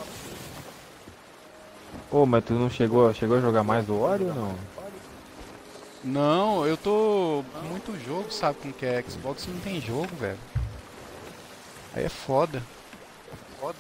Ô, mas tu não chegou, chegou a jogar mais do Ori ou não? Não, eu tô com muito jogo, sabe como que é? Xbox não tem jogo, velho. Aí é foda. Foda.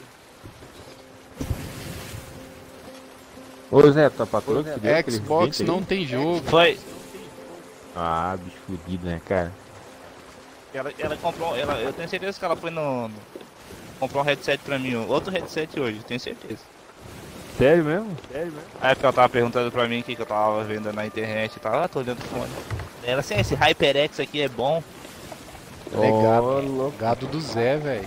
Ô Zé, tua patroa que te deu aquele Xbox vento aí? não tem jogo. Foi. Ah, bicho fudido, né, cara? Ela, ela comprou, ela, eu tenho certeza que ela foi no, no- comprou um headset pra mim, outro headset hoje, tenho certeza. Sério mesmo? Sério mesmo? Aí porque ela tava perguntando pra mim o que, que eu tava vendo na internet e tal, ah, tô olhando o fone. Ela assim, esse HyperX aqui é bom. Legal. Ô, louco. Gado do Zé, velho.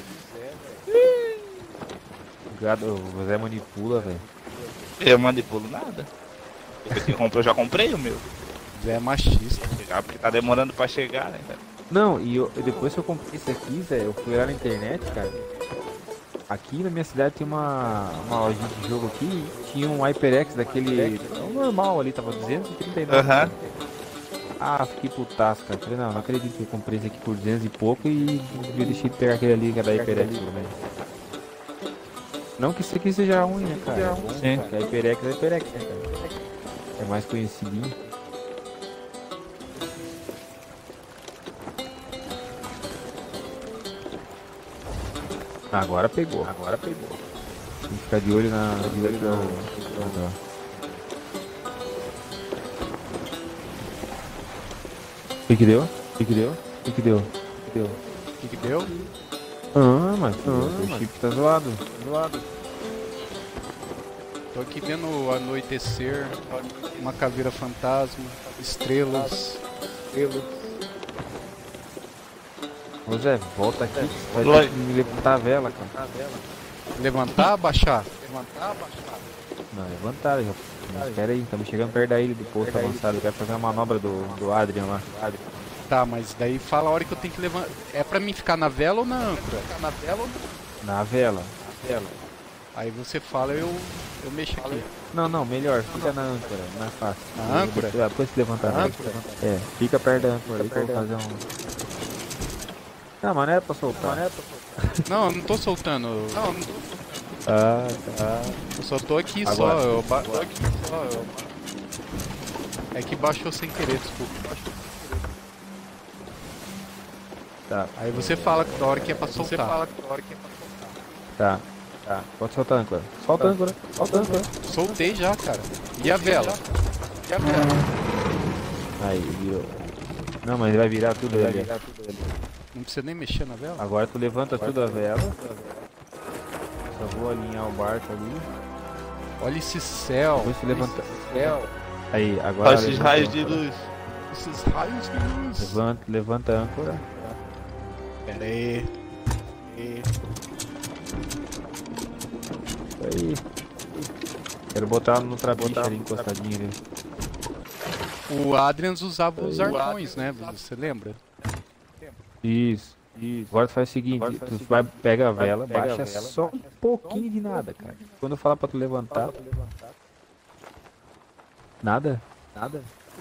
O gado, o Zé manipula, velho. Eu manipulo nada. Depois que comprou, eu já comprei o meu. Zé é machista. Já porque tá demorando pra chegar, né? cara? Não, e eu, depois que eu comprei esse aqui, Zé, eu fui lá na internet, cara. Aqui na minha cidade tem uma, uma lojinha de jogo aqui e tinha um HyperX daquele. O normal ali, tava duzentos e trinta e nove. Aham. Ah, fiquei putaço, cara. Falei, não, não acredito que eu comprei esse aqui por duzentos e pouco e eu deixei de pegar aquele ali que é da HyperX também. Não que esse aqui seja ruim, né, cara? É bom, Sim. só que a HyperX é HyperX, né, cara? É mais conhecidinho. Agora pegou, agora pegou. Tem que ficar de olho na. De olho no... no- O que que deu? O que que deu? O que que deu? O que que deu? O que que deu? Ah, mas ah, o chip tá zoado. Zoado. Tô aqui vendo o anoitecer, uma caveira fantasma, estrelas. Estrelas. Ô Zé, volta aqui. Vai Oi. ter que me levantar a vela, cara. Levantar, abaixar? Não, levantar já. Mas espera aí, estamos chegando perto da ilha do posto avançado. Eu quero fazer a manobra do, do Adrian lá. Adrian. Tá, mas daí fala a hora que eu tenho que levantar. É pra mim ficar na vela ou na âncora? Na vela ou Na vela. vela. Aí você fala, eu, eu mexo aqui. Não, não, melhor, fica na âncora, mais fácil. Na âncora? Depois, depois se levantar. Na né? âncora? É, fica perto da âncora aí que eu vou fazer um. Não, mas não é pra soltar. Não, é pra... Não, eu não tô soltando. Não, não tô... Ah, tá. Eu só tô aqui Agora. só. Eu ba... tô aqui só. Eu... É que baixou sem querer, desculpa. Tá, Aí você fala da hora que é pra soltar. Você fala que a hora que é pra soltar. tá, tá. Pode soltar a âncora. Solta a âncora, solta a âncora. Soltei já, cara. E a vela? E a vela? Aí, virou. Não, mas vai virar tudo Vai ali. virar tudo ali. Não precisa nem mexer na vela? Agora tu levanta tudo a vela. Só vou alinhar o barco ali. Olha esse céu. Depois tu levanta. Céu. Aí, agora. Olha esses levanta raios a de âncora. luz. Esses raios de luz. Levanta, levanta a âncora. Pera aí. E... Aí. Quero botar no trabicho ali, encostadinho ali. O Adrians usava os O arpões, né? Você lembra? Isso, isso. Agora tu faz o seguinte, tu vai, pega a vela, baixa só um pouquinho de nada, cara. Quando eu falar pra tu levantar... Nada? Nada?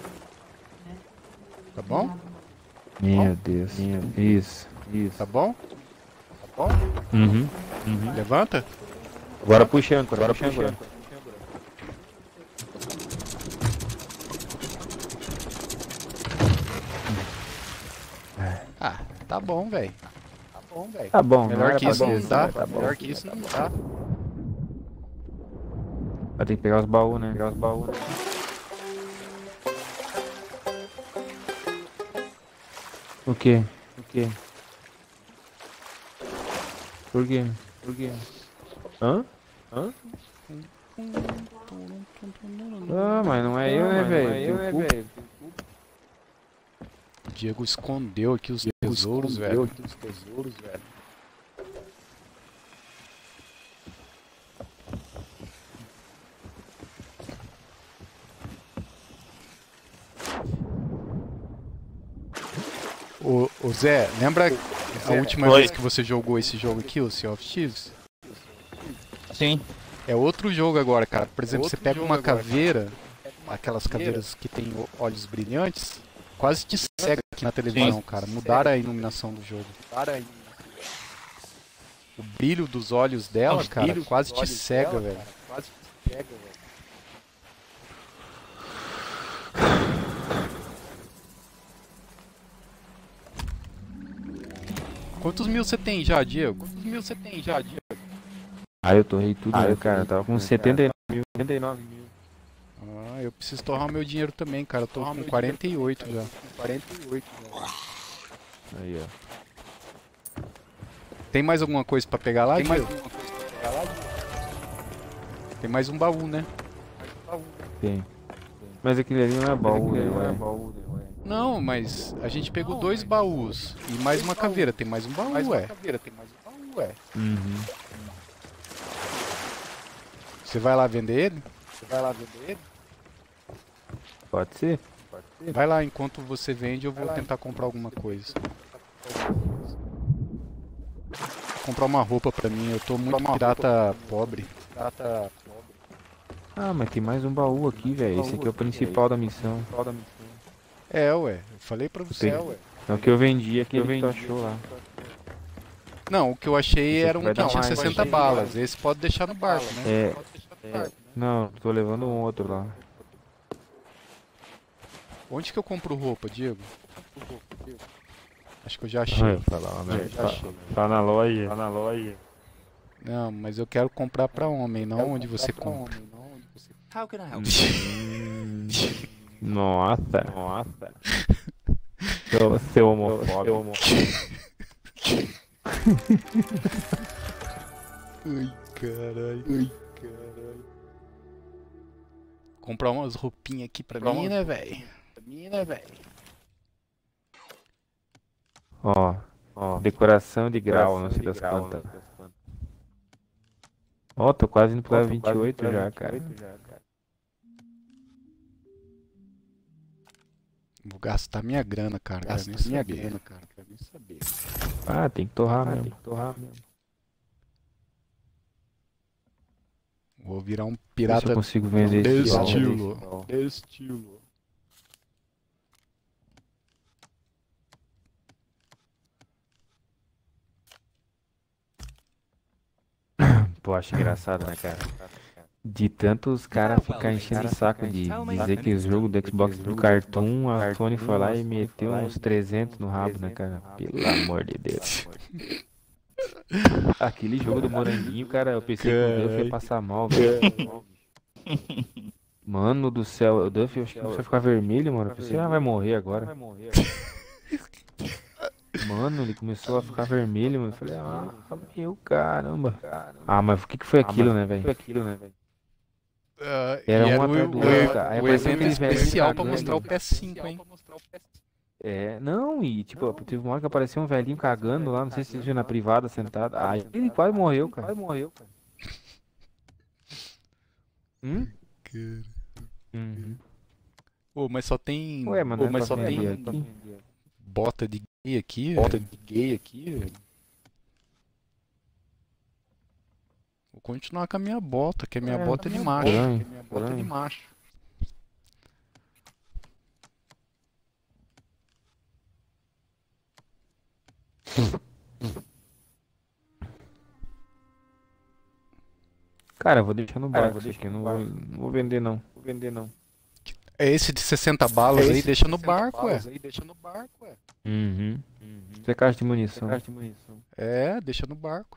Tá bom? Meu Deus. Isso, isso. Tá bom? Tá bom? Uhum, uhum. Levanta? Agora puxa a âncora, agora puxa a âncora. Ah, tá bom, velho. Tá bom, velho. Tá bom, Melhor era que pra isso não ser, dá. né? Tá bom. Melhor que isso não dá. Vai ter que pegar os baús, né? Pegar os baús, né? O quê? O quê? Por quê? Por quê? Hã? Hã? Ah, mas não é eu, né, velho? Não é eu, né, velho? O Diego escondeu aqui os tesouros, velho. Os tesouros, velho. Ô, ô Zé, lembra a Zé, última oi. vez que você jogou esse jogo aqui, o Sea of Thieves? Sim. É outro jogo agora, cara. Por exemplo, você outro pega jogo uma agora, caveira, aquelas caveiras que tem o- olhos brilhantes, quase te cega aqui na televisão, cara. Mudaram a iluminação do jogo. Para aí. O brilho dos olhos dela, Os cara, brilhos quase dos te olhos cega, dela, velho. cara, Quase te cega, velho. Quantos mil você tem já, Diego? Quantos mil você tem já, Diego? Ah, eu torrei tudo, Ah, né, eu cara? torrei Tava tudo, com né, setenta e cara? nove mil. setenta e nove mil. Ah, eu preciso torrar o meu dinheiro também, cara. Eu tô com quarenta e oito já. quarenta e oito, velho. Aí, ó. Tem mais alguma coisa pra pegar lá, Tem mais Diego? alguma coisa pra pegar lá, Diego? Tem mais um baú, né? Tem. Mas aquele ali não é baú, né? Não é ué? baú, né, ué. Não, mas a gente pegou dois baús e mais uma caveira. Tem mais um baú, Mais uma ué. caveira, tem mais um baú, ué. Uhum. Você vai lá vender ele? Você vai lá vender ele? Pode ser? Pode ser. Vai lá, enquanto você vende, eu vou Vai lá. tentar comprar alguma coisa. Comprar uma roupa pra mim, eu tô muito uma pirata pobre. Trata pobre. Ah, mas tem mais um baú aqui, velho. Esse aqui é o principal da missão. Qual da missão? É, ué, eu falei pra você. Tem- É, ué. É o que eu vendi, aquele que tu achou lá. Não, o que eu achei Esse era aqui um vai que dar tinha mais. sessenta balas. Esse pode deixar no barco, né? É, Pode deixar no barco, né? não, tô levando um outro lá. Onde que eu compro roupa, Diego? Acho que eu já Ah, achei. eu falar, né? Já Tá, achei. tá na loja. Tá na loja. Não, mas eu quero comprar pra homem, não onde você Comprar pra compra. homem, não onde você- How can I help? Hum, Nossa, nossa. Seu, seu homofóbico. Ai, caralho. Ai, caralho. Comprar umas roupinhas aqui pra Comprar mim, umas né, velho? Pra mim, né, velho? Ó, ó, decoração de grau, não sei de das grau, quantas. não sei das quantas. Ó, tô quase indo pra Ó, tô vinte e quase oito pra já, vinte e cara. oito já, cara. Vou gastar minha grana, cara. Quero Gasta nem minha saber. grana, cara. Quero nem saber. Ah, tem que torrar Ah, mesmo. tem que torrar mesmo. Vou virar um Ver se pirata eu consigo vender esse baú. estilo. Estilo. Pô, acho engraçado, né, cara? De tantos caras ficar enchendo o saco de dizer que os jogos do Xbox do Cartoon, a Sony foi lá e meteu uns trezentos no rabo, né, cara? Pelo amor de Deus. Aquele jogo do Moranguinho, cara, eu pensei que o Duff ia passar mal, velho. Mano do céu, o Duff acho que começou a ficar vermelho, mano. Eu pensei, ah, vai morrer agora. Mano, ele começou a ficar vermelho, mano. Eu falei, ah, meu caramba. Ah, mas o que que foi aquilo, né, velho? Foi aquilo, né, velho? Uh, Era e um era atrás o, do o, outro, cara. Aí o apareceu evento aqueles velhinhos especial pra cagando. mostrar o P S cinco, hein? É, não, e tipo, teve uma hora que apareceu um velhinho cagando lá, não sei se você viu na privada sentado. Aí ele quase morreu, cara. Quase morreu, cara. Hum? Uhum. Pô, mas só tem. Ué, mano, Pô, não é mas pra só tem vender aqui? bota de gay aqui. Bota de gay aqui, velho. Vou continuar com a minha bota, que a minha É, bota é de macho. estranho, Que a minha bota é de estranho. macho. Cara, eu vou deixar no barco, isso aqui, eu não vou, não vou vender não. Vou vender não. É esse de sessenta balas aí, deixa no barco, ué. Uhum. Isso é caixa de munição. É, deixa no barco.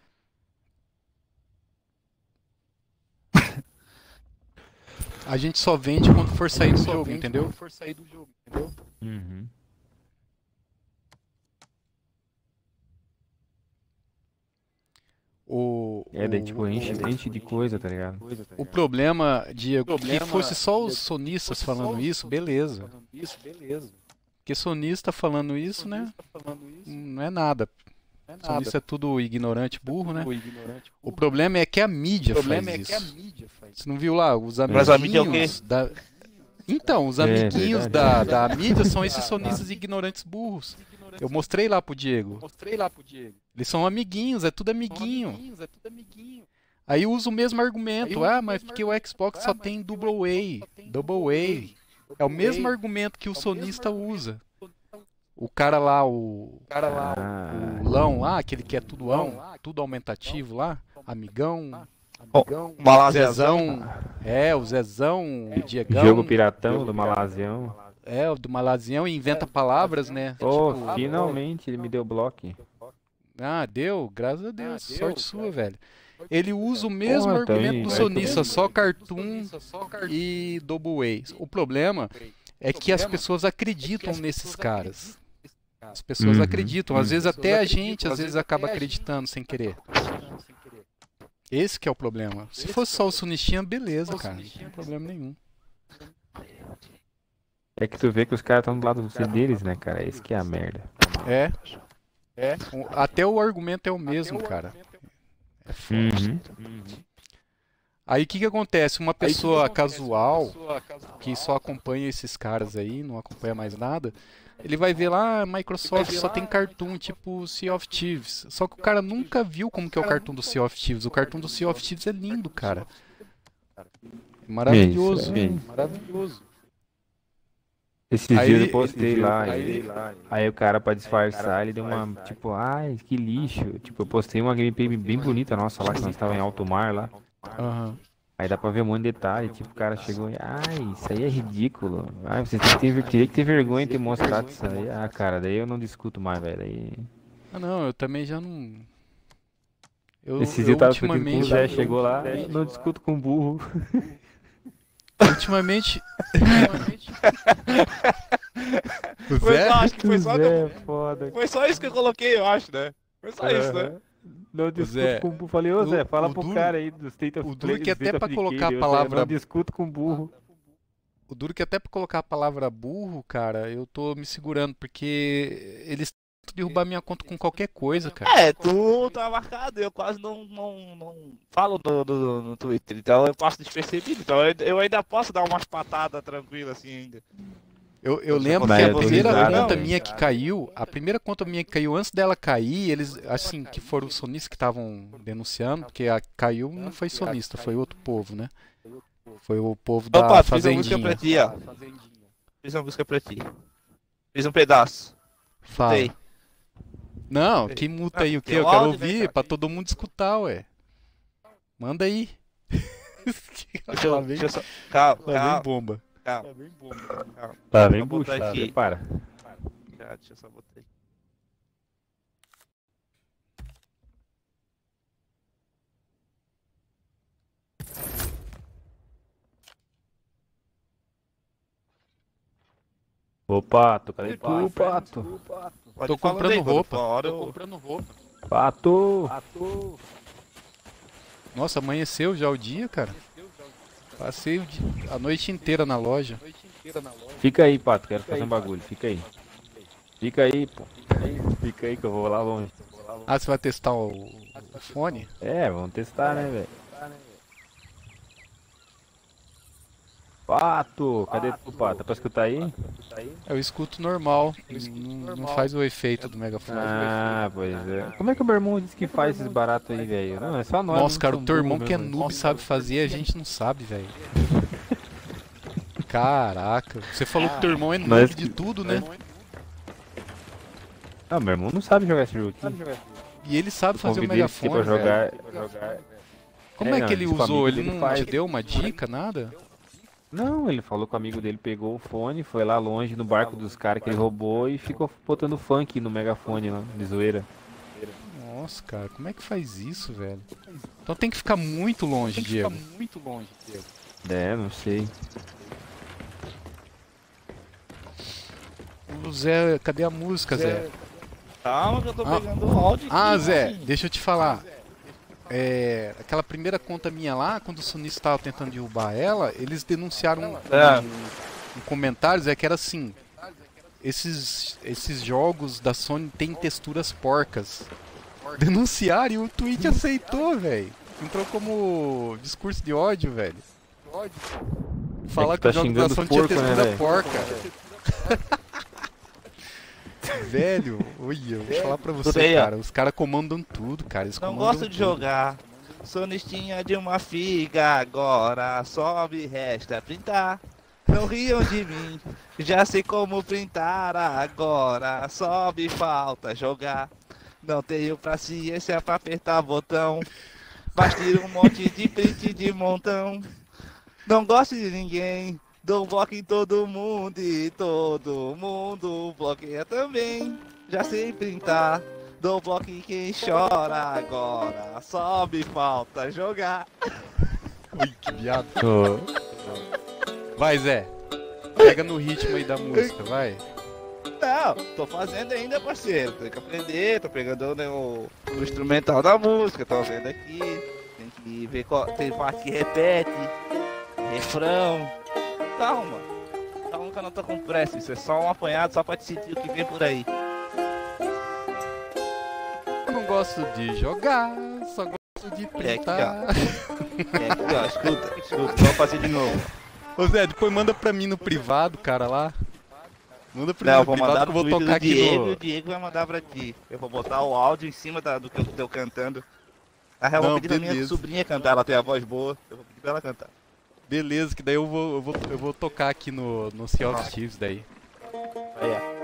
A gente só vende quando for sair do jogo, entendeu? Uhum. O, É, daí o- tipo, enche, enche de coisa, tá ligado? O problema, Diego, que fosse só os sonistas falando isso, beleza. Porque sonista falando isso, né? Não é nada. Sonista é tudo ignorante, burro, né? O problema é que a mídia faz isso. Você não viu lá? Os Mas a mídia é o quê? amiguinhos da... Então, os É, amiguinhos verdade. da, da mídia são esses sonistas ignorantes burros. Eu mostrei lá pro Diego. Eles são amiguinhos, é tudo amiguinho. Aí usa o mesmo argumento. Ah, mas porque o Xbox só tem Double A. Double A. É o mesmo argumento que o sonista usa. O cara lá, o, Ah, o Lão lá, aquele que é tudo ão, tudo aumentativo lá, amigão, Malazezão. Zezão, é, o Zezão, o Diegão, jogo piratão do Malazião. é, o do Malazião, e inventa palavras, né? Oh, Tipo, finalmente ele me deu bloco. ah, deu, graças a Deus, sorte sua, velho. Ele usa o mesmo Porra, tá argumento aí, do vai sonista, só cartoon e double A. O problema é que as pessoas acreditam nesses caras. As pessoas Uhum, acreditam, às vezes até a gente, às vezes acaba acreditando sem querer. Esse que é o problema. Se fosse só o sonistinha, beleza, cara, não tem problema nenhum. É que tu vê que os caras estão do lado deles, né, cara? Esse que é a merda. É, é, o- até o argumento é o mesmo, cara. É foda. Uhum. Aí o que que acontece? Uma pessoa casual que só acompanha esses caras aí, não acompanha mais nada, ele vai ver lá, a Microsoft só tem cartoon tipo Sea of Thieves. Só que o cara nunca viu como que é o cartoon do Sea of Thieves. O cartoon do Sea of Thieves é lindo, cara. Maravilhoso. É isso, Maravilhoso. Esses Aí dias ele- eu postei ele- lá, aí- aí, aí o cara pra disfarçar, ele deu uma, tipo, ai, que lixo. Tipo, eu postei uma gameplay bem bonita nossa lá, que nós tava em alto mar lá. Aham. Aí dá pra ver um monte de detalhe, tipo, o cara chegou e, ai, isso aí é ridículo. Ai, você tem que ter, teria que ter vergonha de ter mostrado isso aí. Ah, cara, daí eu não discuto mais, velho. Aí... Ah, não, eu também já não. Eu, Esses dias eu eu tava discutindo com o ultimamente. Zé, chegou lá, não discuto com burro. Ultimamente. O Foi Zé? só, acho que foi só, Zé é foda. foi só isso que eu coloquei, eu acho, né? Foi só isso, né? Aham. Não discuto Zé, com burro. Falei, ô Zé, o- fala o pro duro- cara aí do State of o duro Play, que State até pra of colocar a Decay, eu palavra- não discuto com burro. O duro que até pra colocar a palavra burro, cara, eu tô me segurando, porque eles tentam derrubar minha conta com qualquer coisa, cara. É, tu tá marcado, eu quase não, não, não falo no, no, no Twitter, então eu passo despercebido, então eu, eu ainda posso dar umas patadas tranquilas assim ainda. Eu, eu Você lembro Mas que a eu tô primeira risado, conta né? minha que caiu, a primeira conta minha que caiu, antes dela cair, eles, assim, que foram os sonistas que estavam denunciando, porque a caiu não foi sonista, foi outro povo, né? Foi o povo da Opa, fiz uma música pra Fazendinha. ti, ó. Fiz uma música pra ti. Fiz um pedaço. Fala. Sei. Não, que multa aí, o quê? Tem Eu quero áudio, né, ouvir cara? pra todo mundo escutar, ué. Manda aí. Deixa eu, Lá vem, deixa eu só. Calma, lá vem calma, bomba. calma. calma. Lá vem Vou bucho, botar lá, aqui. prepara. Já, deixa eu só botar aqui. Ô Pato, cadê tu, Pato? Pode Tô ir falando comprando aí, quando roupa. for a hora Tô eu- comprando roupa. Pato! Nossa, amanheceu já o dia, cara. Passei o dia- a noite inteira na loja. Fica aí, Pato, quero fazer um bagulho, fica aí. Fica aí, pô. Fica aí que eu vou lá longe. Ah, você vai testar o, o fone? É, vamos testar, né, velho? Pato! Cadê tu, Pato? Tá pra escutar aí? Eu escuto normal. Não, não faz o efeito do megafone. Ah, pois é. Como é que o meu irmão disse que faz esses baratos aí, velho? Não, é só nós. Nossa, não cara, o somos teu irmão burros que é mesmo. noob sabe fazer, a gente não sabe, velho. Caraca, você falou que teu irmão é noob Nós- de tudo, né? Ah, meu irmão não sabe jogar esse jogo aqui. E ele sabe fazer o Convidei ele aqui megafone, pra velho. jogar. Como É, é não, que ele disse que o usou? amigo Ele dele não faz. te deu uma dica, nada? Não, ele falou que o amigo dele pegou o fone, foi lá longe no barco dos caras que ele roubou e ficou botando funk no megafone lá, de zoeira. Nossa, cara, como é que faz isso, velho? Então tem que ficar muito longe, Diego. muito longe, Diego. É, não sei. O Zé, cadê a música, Zé? Calma que eu tô Ah. pegando o áudio aqui. Ah, Zé, assim. deixa eu te falar. É, aquela primeira conta minha lá, quando o sonista estava tentando derrubar ela, eles denunciaram um, É. um, um comentário, Zé, que era assim: esses, esses jogos da Sony têm texturas porcas. Denunciaram e o Twitch aceitou, velho. Entrou como discurso de ódio, velho. Falar que que, tá o jogo da xingando Sony tinha porco, né, textura velho? porca. Velho, olha, vou falar pra Tudo você, aí, ó. cara. Os caras comandam tudo, cara. Eles Não comandam gosto de tudo. jogar. Sonistinha de uma figa, agora só me resta printar. Não riam de mim, já sei como printar. Agora só me falta jogar. Não tenho paciência pra apertar botão. Mas tiro um monte de print de montão. Não gosto de ninguém. Dou bloco em todo mundo e todo mundo bloqueia também. Já sei printar. Dou bloco em quem chora agora. Só me falta jogar. Ui, que viado. Ô, Vai, Zé. Pega no ritmo aí da música, vai. Não, tô fazendo ainda, parceiro. Tem que aprender, tô pegando né, o, o instrumental da música, tô vendo aqui. Tem que ver qual. Tem parte que repete, refrão. Calma, calma que eu não tô com pressa. Isso é só um apanhado só pra te sentir o que vem por aí. Eu não gosto de jogar, só gosto de É aqui, printar. É aqui, ó, escuta, escuta, vamos fazer de novo. Ô Zé, depois manda pra mim no privado, cara, lá. Manda pra mim Não, eu no vou privado mandar que pro eu vou Twitter tocar do aqui Diego e no... o Diego vai mandar pra ti. Eu vou botar o áudio em cima da- do que eu tô cantando. Na real, eu vou Não, pedir pra minha beleza. sobrinha cantar, ela tem a voz boa. Eu vou pedir pra ela cantar. Beleza, que daí eu vou, eu vou, eu vou tocar aqui no, no Sea of Thieves daí. Aí, ó.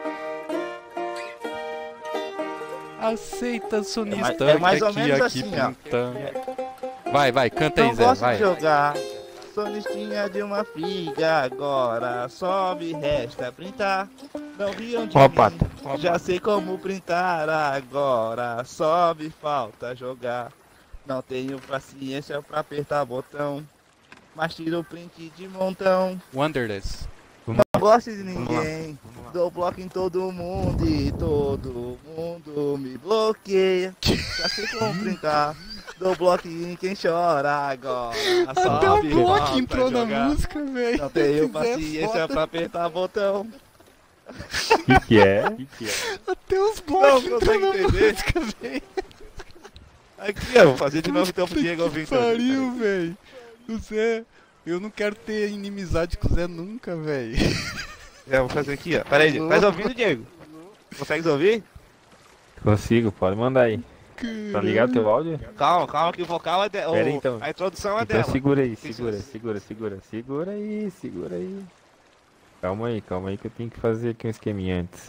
Aceita, sonista, É mais que ou aqui, menos aqui assim, ó. pintando. Vai, vai, canta aí, Não Zé, gosto vai. de jogar. Sonistinha de uma figa, agora só me resta printar. Não riam de Ó, mim, Pato. já sei como printar. Agora só me falta jogar. Não tenho paciência pra apertar botão, mas tiro o print de montão. Wanderless. Não gosto de ninguém, dou bloco em todo mundo e todo mundo me bloqueia. Já sei como printar, dou bloco em quem chora agora. Só Até o me bloco falta entrou na jogar. música, velho. Não tenho Se quiser, paciência foda. pra apertar botão. O que, que é? Que que é? Até os blocos Não entrou consegue na entender? música, velho. Aqui, ó, vou fazer de novo então pro Diego ouvir. Que pariu, velho. O Zé, eu não quero ter inimizade com o Zé nunca, velho. É, vou fazer aqui, ó. Pera aí, faz ouvindo, Diego. Consegue ouvir? Consigo, pode mandar aí. Tá ligado teu áudio? Calma, calma que o vocal é dela. Pera aí, então. A introdução é Então dela. segura aí, Que segura, isso? segura, segura, segura aí, segura aí. Calma aí, calma aí que eu tenho que fazer aqui um esqueminha antes.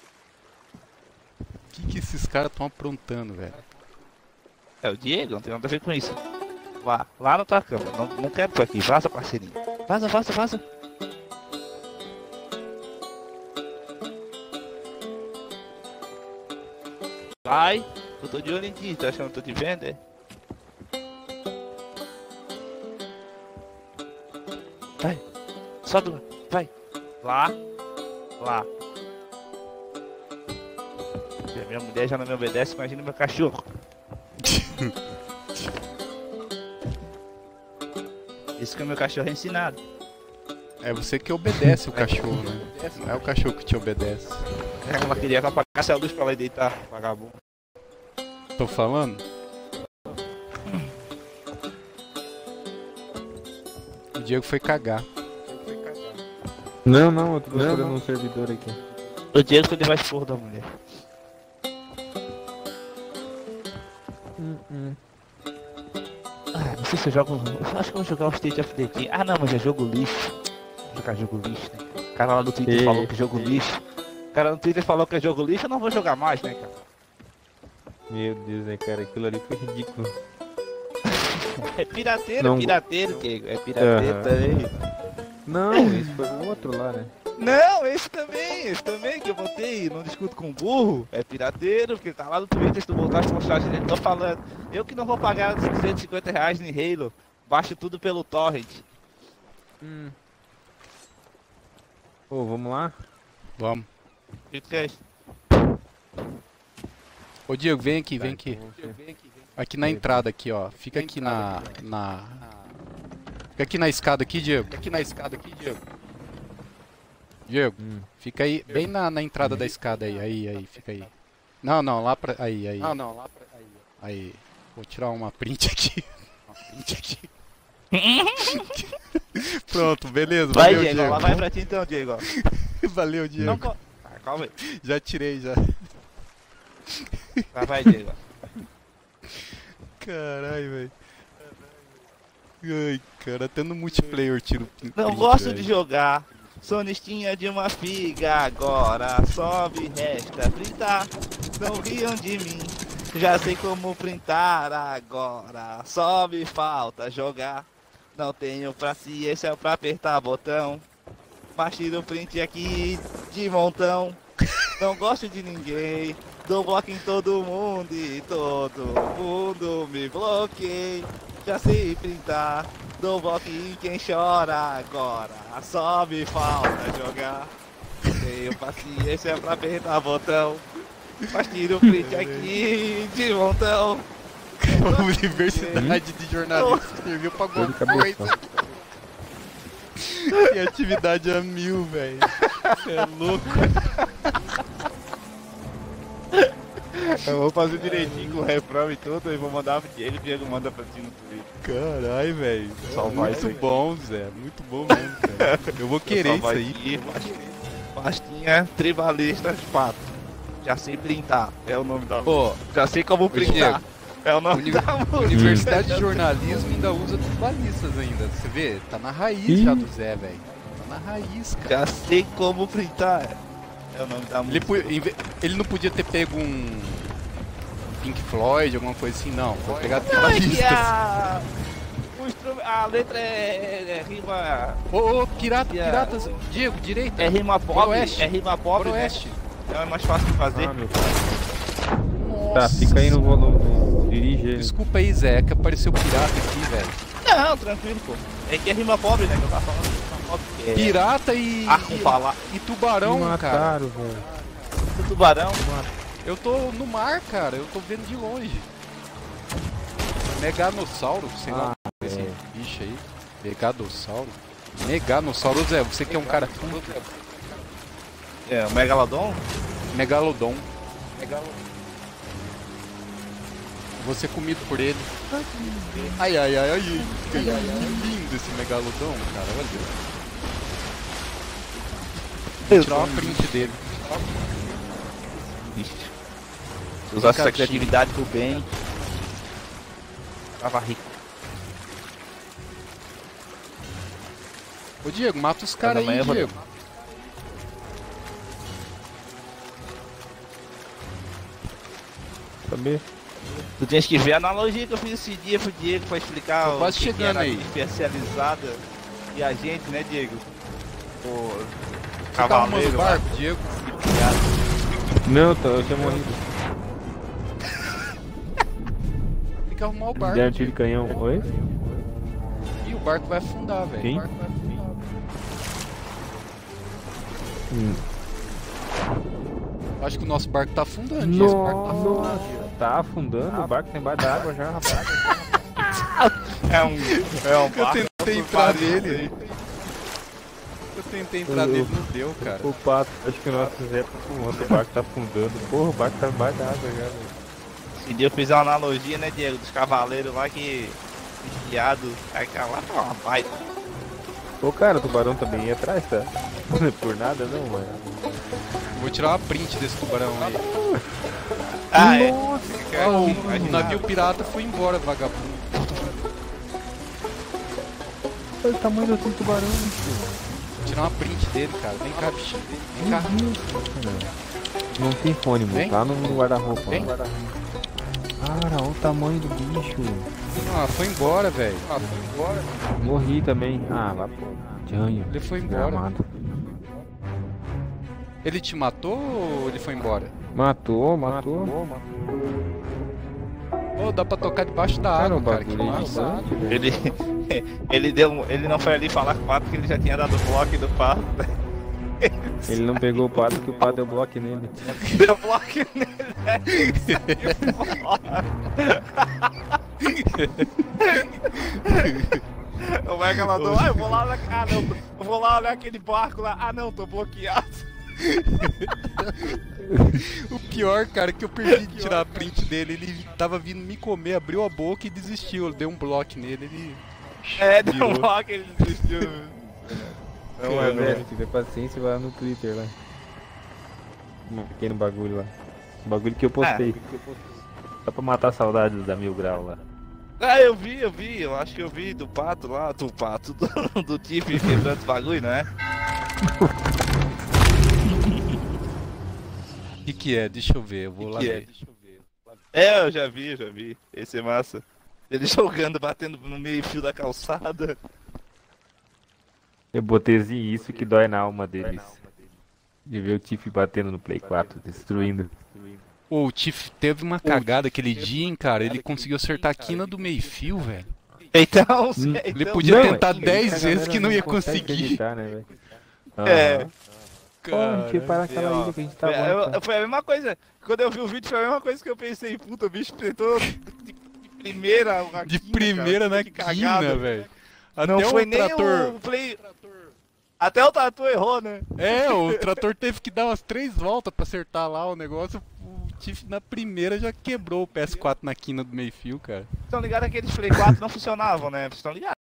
O que, que esses caras estão aprontando, velho? É o Diego, não tem nada a ver com isso. Vá, lá na tua cama. Não, não quero tu aqui. Vaza, parceirinho. Vaza, vaza, vaza. Vai. Eu tô de olho em ti. Tu acha que eu não tô te vendo, é? Vai. Só do... Vai. Lá. Lá. Se a minha mulher já não me obedece, imagina meu cachorro. Isso que o meu cachorro é ensinado. É você que obedece o cachorro, né? Não é o cachorro que te obedece. Ela queria que eu apagasse a luz pra ela deitar, vagabundo. Tô falando? O Diego foi cagar. Não, não, eu tô procurando um servidor aqui. O Diego foi levar esporro da mulher. Hum, hum. Ah, não sei se eu jogo. Eu acho que eu vou jogar o State of the King. Ah não, mas é jogo lixo. Vou jogar jogo lixo, né? O cara lá no Twitter E... falou que é jogo lixo. O cara no Twitter falou que é jogo lixo, eu não vou jogar mais, né, cara? Meu Deus, né, cara, aquilo ali foi ridículo. É pirateiro, Não... pirateiro, Diego. É pirateiro Uhum. também. Não, esse foi o outro lá, né? Não, esse também, esse também que eu botei, não discuto com burro, é pirateiro, porque tá lá no Twitter, se tu voltar a mostrar, gente, tô falando, eu que não vou pagar duzentos e cinquenta reais em Halo, baixo tudo pelo torrent. Hum. Ô, vamos lá? Vamos. O que tu quer? Ô Diego, vem aqui, vem Tá, aqui. então você- Aqui na entrada aqui, ó. Fica aqui na... na... Fica aqui na escada aqui, Diego. Fica aqui na escada aqui, Diego. Diego, Hum. fica aí, bem na, na entrada da escada aí, aí, aí, fica aí. Não, não, lá pra... aí, aí. Não, não, lá pra... aí. Aí. Vou tirar uma print aqui. Uma print aqui. Pronto, beleza, Vai, valeu, Diego, Diego. lá vai pra ti então, Diego. Valeu, Diego. Não, co- ah, calma aí. Já tirei, já. Vai, vai, Diego. Caralho, velho. Ai, cara, até no multiplayer eu tiro print, Não gosto velho. de jogar. Sonistinha de uma figa agora. Sobe, resta printar. Não riam de mim. Já sei como printar agora. Só me falta jogar. Não tenho paciência pra apertar botão. Mas tiro o print aqui de montão. Não gosto de ninguém. Dou bloco em todo mundo e todo mundo me bloqueia. Já sei printar. Dou bloco em quem chora agora. Só me falta jogar. Tenho paciência pra apertar botão. Mas tiro o print aqui de montão. A Universidade de Jornalismo serviu pra Dor de alguma coisa. cabeça. Criatividade a mil, velho. Você é louco. Eu vou fazer direitinho com o refrão e tudo e vou mandar pro Diego, o Diego manda pra ti no Twitter. Caralho, velho. Salvar isso Muito aí. bom, Zé. Muito bom mesmo, cara. Eu vou querer isso aí. Pastinha tribalista quatro. Já sei printar, é o nome da Pô, Já sei como printar. Diego, É o nome Uni- da música. Universidade de Jornalismo ainda usa tribalistas ainda. Você vê? Tá na raiz Ih. já do Zé, velho. Tá na raiz, cara. Já sei como printar. É o nome da Ele, música. pu- em ve- ele não podia ter pego um Pink Floyd, alguma coisa assim, não. Foi pegar Não, é que tribalistas. a... o instrum- a letra é, é rima. Ô, ô, pirata, Yeah. piratas. Diego, direita. É rima pobre. Oeste. É rima pobre. Né? Oeste. É mais fácil de fazer. Ah, meu pai. Tá, fica aí no volume. Dirige ele. Desculpa aí, Zé, é que apareceu pirata aqui, velho. Não, tranquilo, pô. É que é rima pobre, né? Que eu tava falando. Rima pobre. Que é... Pirata e. Ah, com falar. E tubarão, Me cara. mataram, velho. Do tubarão. Eu tô no mar, cara. Eu tô vendo de longe. Meganossauro, sei lá. Ah, Esse é. bicho aí. Megadossauro. Meganossauro, Zé, você que é um cara. É, o Megalodon. Megalodon. Vou ser comido por ele. Ai, ai, ai, ai. Que lindo esse megalodon, cara. Olha. Vou tirar uma print dele. Ixi. Se usasse essa Caixinha. criatividade pro bem. Tava rico. Ô Diego, mata os caras Amanhã aí, eu vou- Diego. Saber? Tu tens que ver a analogia que eu fiz esse dia pro Diego pra explicar Tô quase o que chegando era aí. especializada e a gente, né, Diego? O Você tá arrumando cavaleiro o lá. barco, Diego? Não, tô, eu tinha morrido. Tem que arrumar o barco. Deram tiro de canhão. Oi? Ih, o barco vai afundar, velho. Quem? O barco vai afundar. Hum. Acho que o nosso barco tá afundando, Diego. Esse barco tá afundando. Nossa, tá afundando, o barco tá embaixo da água já, rapaz. É um, é um Eu barco tentei entrar nele. Eu tentei entrar nele, não deu, cara. O pato, acho que o nosso Zé tá fumando, o barco tá afundando. Porra, o barco tá embaixo da água já, velho. Esse dia eu fiz uma analogia, né, Diego, dos cavaleiros lá que enfiado, aí cá lá tá uma baita. Ô cara, o tubarão também ia atrás, tá? Não é por nada não, mano. Vou tirar uma print desse tubarão aí. Ah, é. Ah, o, o navio pirata foi embora, vagabundo. Olha o tamanho do outro tubarão, bicho. Vou tirar uma print dele, cara. Vem cá, bichinho. Vem cá. Não tem fone, mano. Vem. Tá no guarda-roupa. Vem. Cara, olha o tamanho do bicho. Ah, foi embora, velho. Ah, foi embora. Morri também. Ah, lá pô. Janho. Ele foi embora. Gramado. Ele te matou ou ele foi embora? Matou, matou. Ô, dá pra tocar debaixo da Cara, água, o cara. Que bagulho é massa. gigante, velho. Ele, ele, deu, um- ele não foi ali falar com o pato que ele já tinha dado o bloco do pato. Ele não pegou o pato que o pato deu bloco nele. Deu bloco nele, né? O Mega mandou, ah, eu vou lá olhar. Ah não, eu vou lá olhar aquele barco lá. Ah não, tô bloqueado. O pior, cara, é que eu perdi de tirar a print dele. Ele tava vindo me comer, abriu a boca e desistiu. Eu dei um bloco nele, ele... É, deu um Virou. bloco, ele desistiu. Não, é velho, se tiver paciência, vai lá no Twitter lá. Um pequeno bagulho lá. Um bagulho que eu postei. Só pra matar a saudade da Mil Grau lá. Ah, eu vi, eu vi, eu acho que eu vi do pato lá, do pato, do, do Tiff quebrando os bagulho, né? O que que é? Deixa eu ver, eu vou Que lá que é? ver. É, eu já vi, eu já vi. Esse é massa. Ele jogando, batendo no meio fio da calçada. Eu botei assim, isso que dói na alma deles. De ver o Tiff batendo no Play quatro, destruindo. Ô, o Tiff teve uma cagada aquele dia, hein, cara. Ele conseguiu acertar a quina do meio-fio, velho. Então, Hum, Ele então, podia Não, tentar é que dez a vezes galera que não ia consegue conseguir. acreditar, né, velho? É. Aham. Pô, a gente ia parar aquela ilha que a gente Foi, tava. eu- cara. foi a mesma coisa. Quando eu vi o vídeo, foi a mesma coisa que eu pensei. Puta, o bicho tentou de, de primeira. na De quina, primeira cara, na que quina, cagada. velho. Não Até foi o nem trator. o play. Até o Tatu errou, né? É, o trator teve que dar umas três voltas pra acertar lá o negócio. O Tiff na primeira já quebrou o P S quatro na quina do meio-fio, cara. Estão ligados que aqueles Play quatro não funcionavam, né? Vocês estão ligados?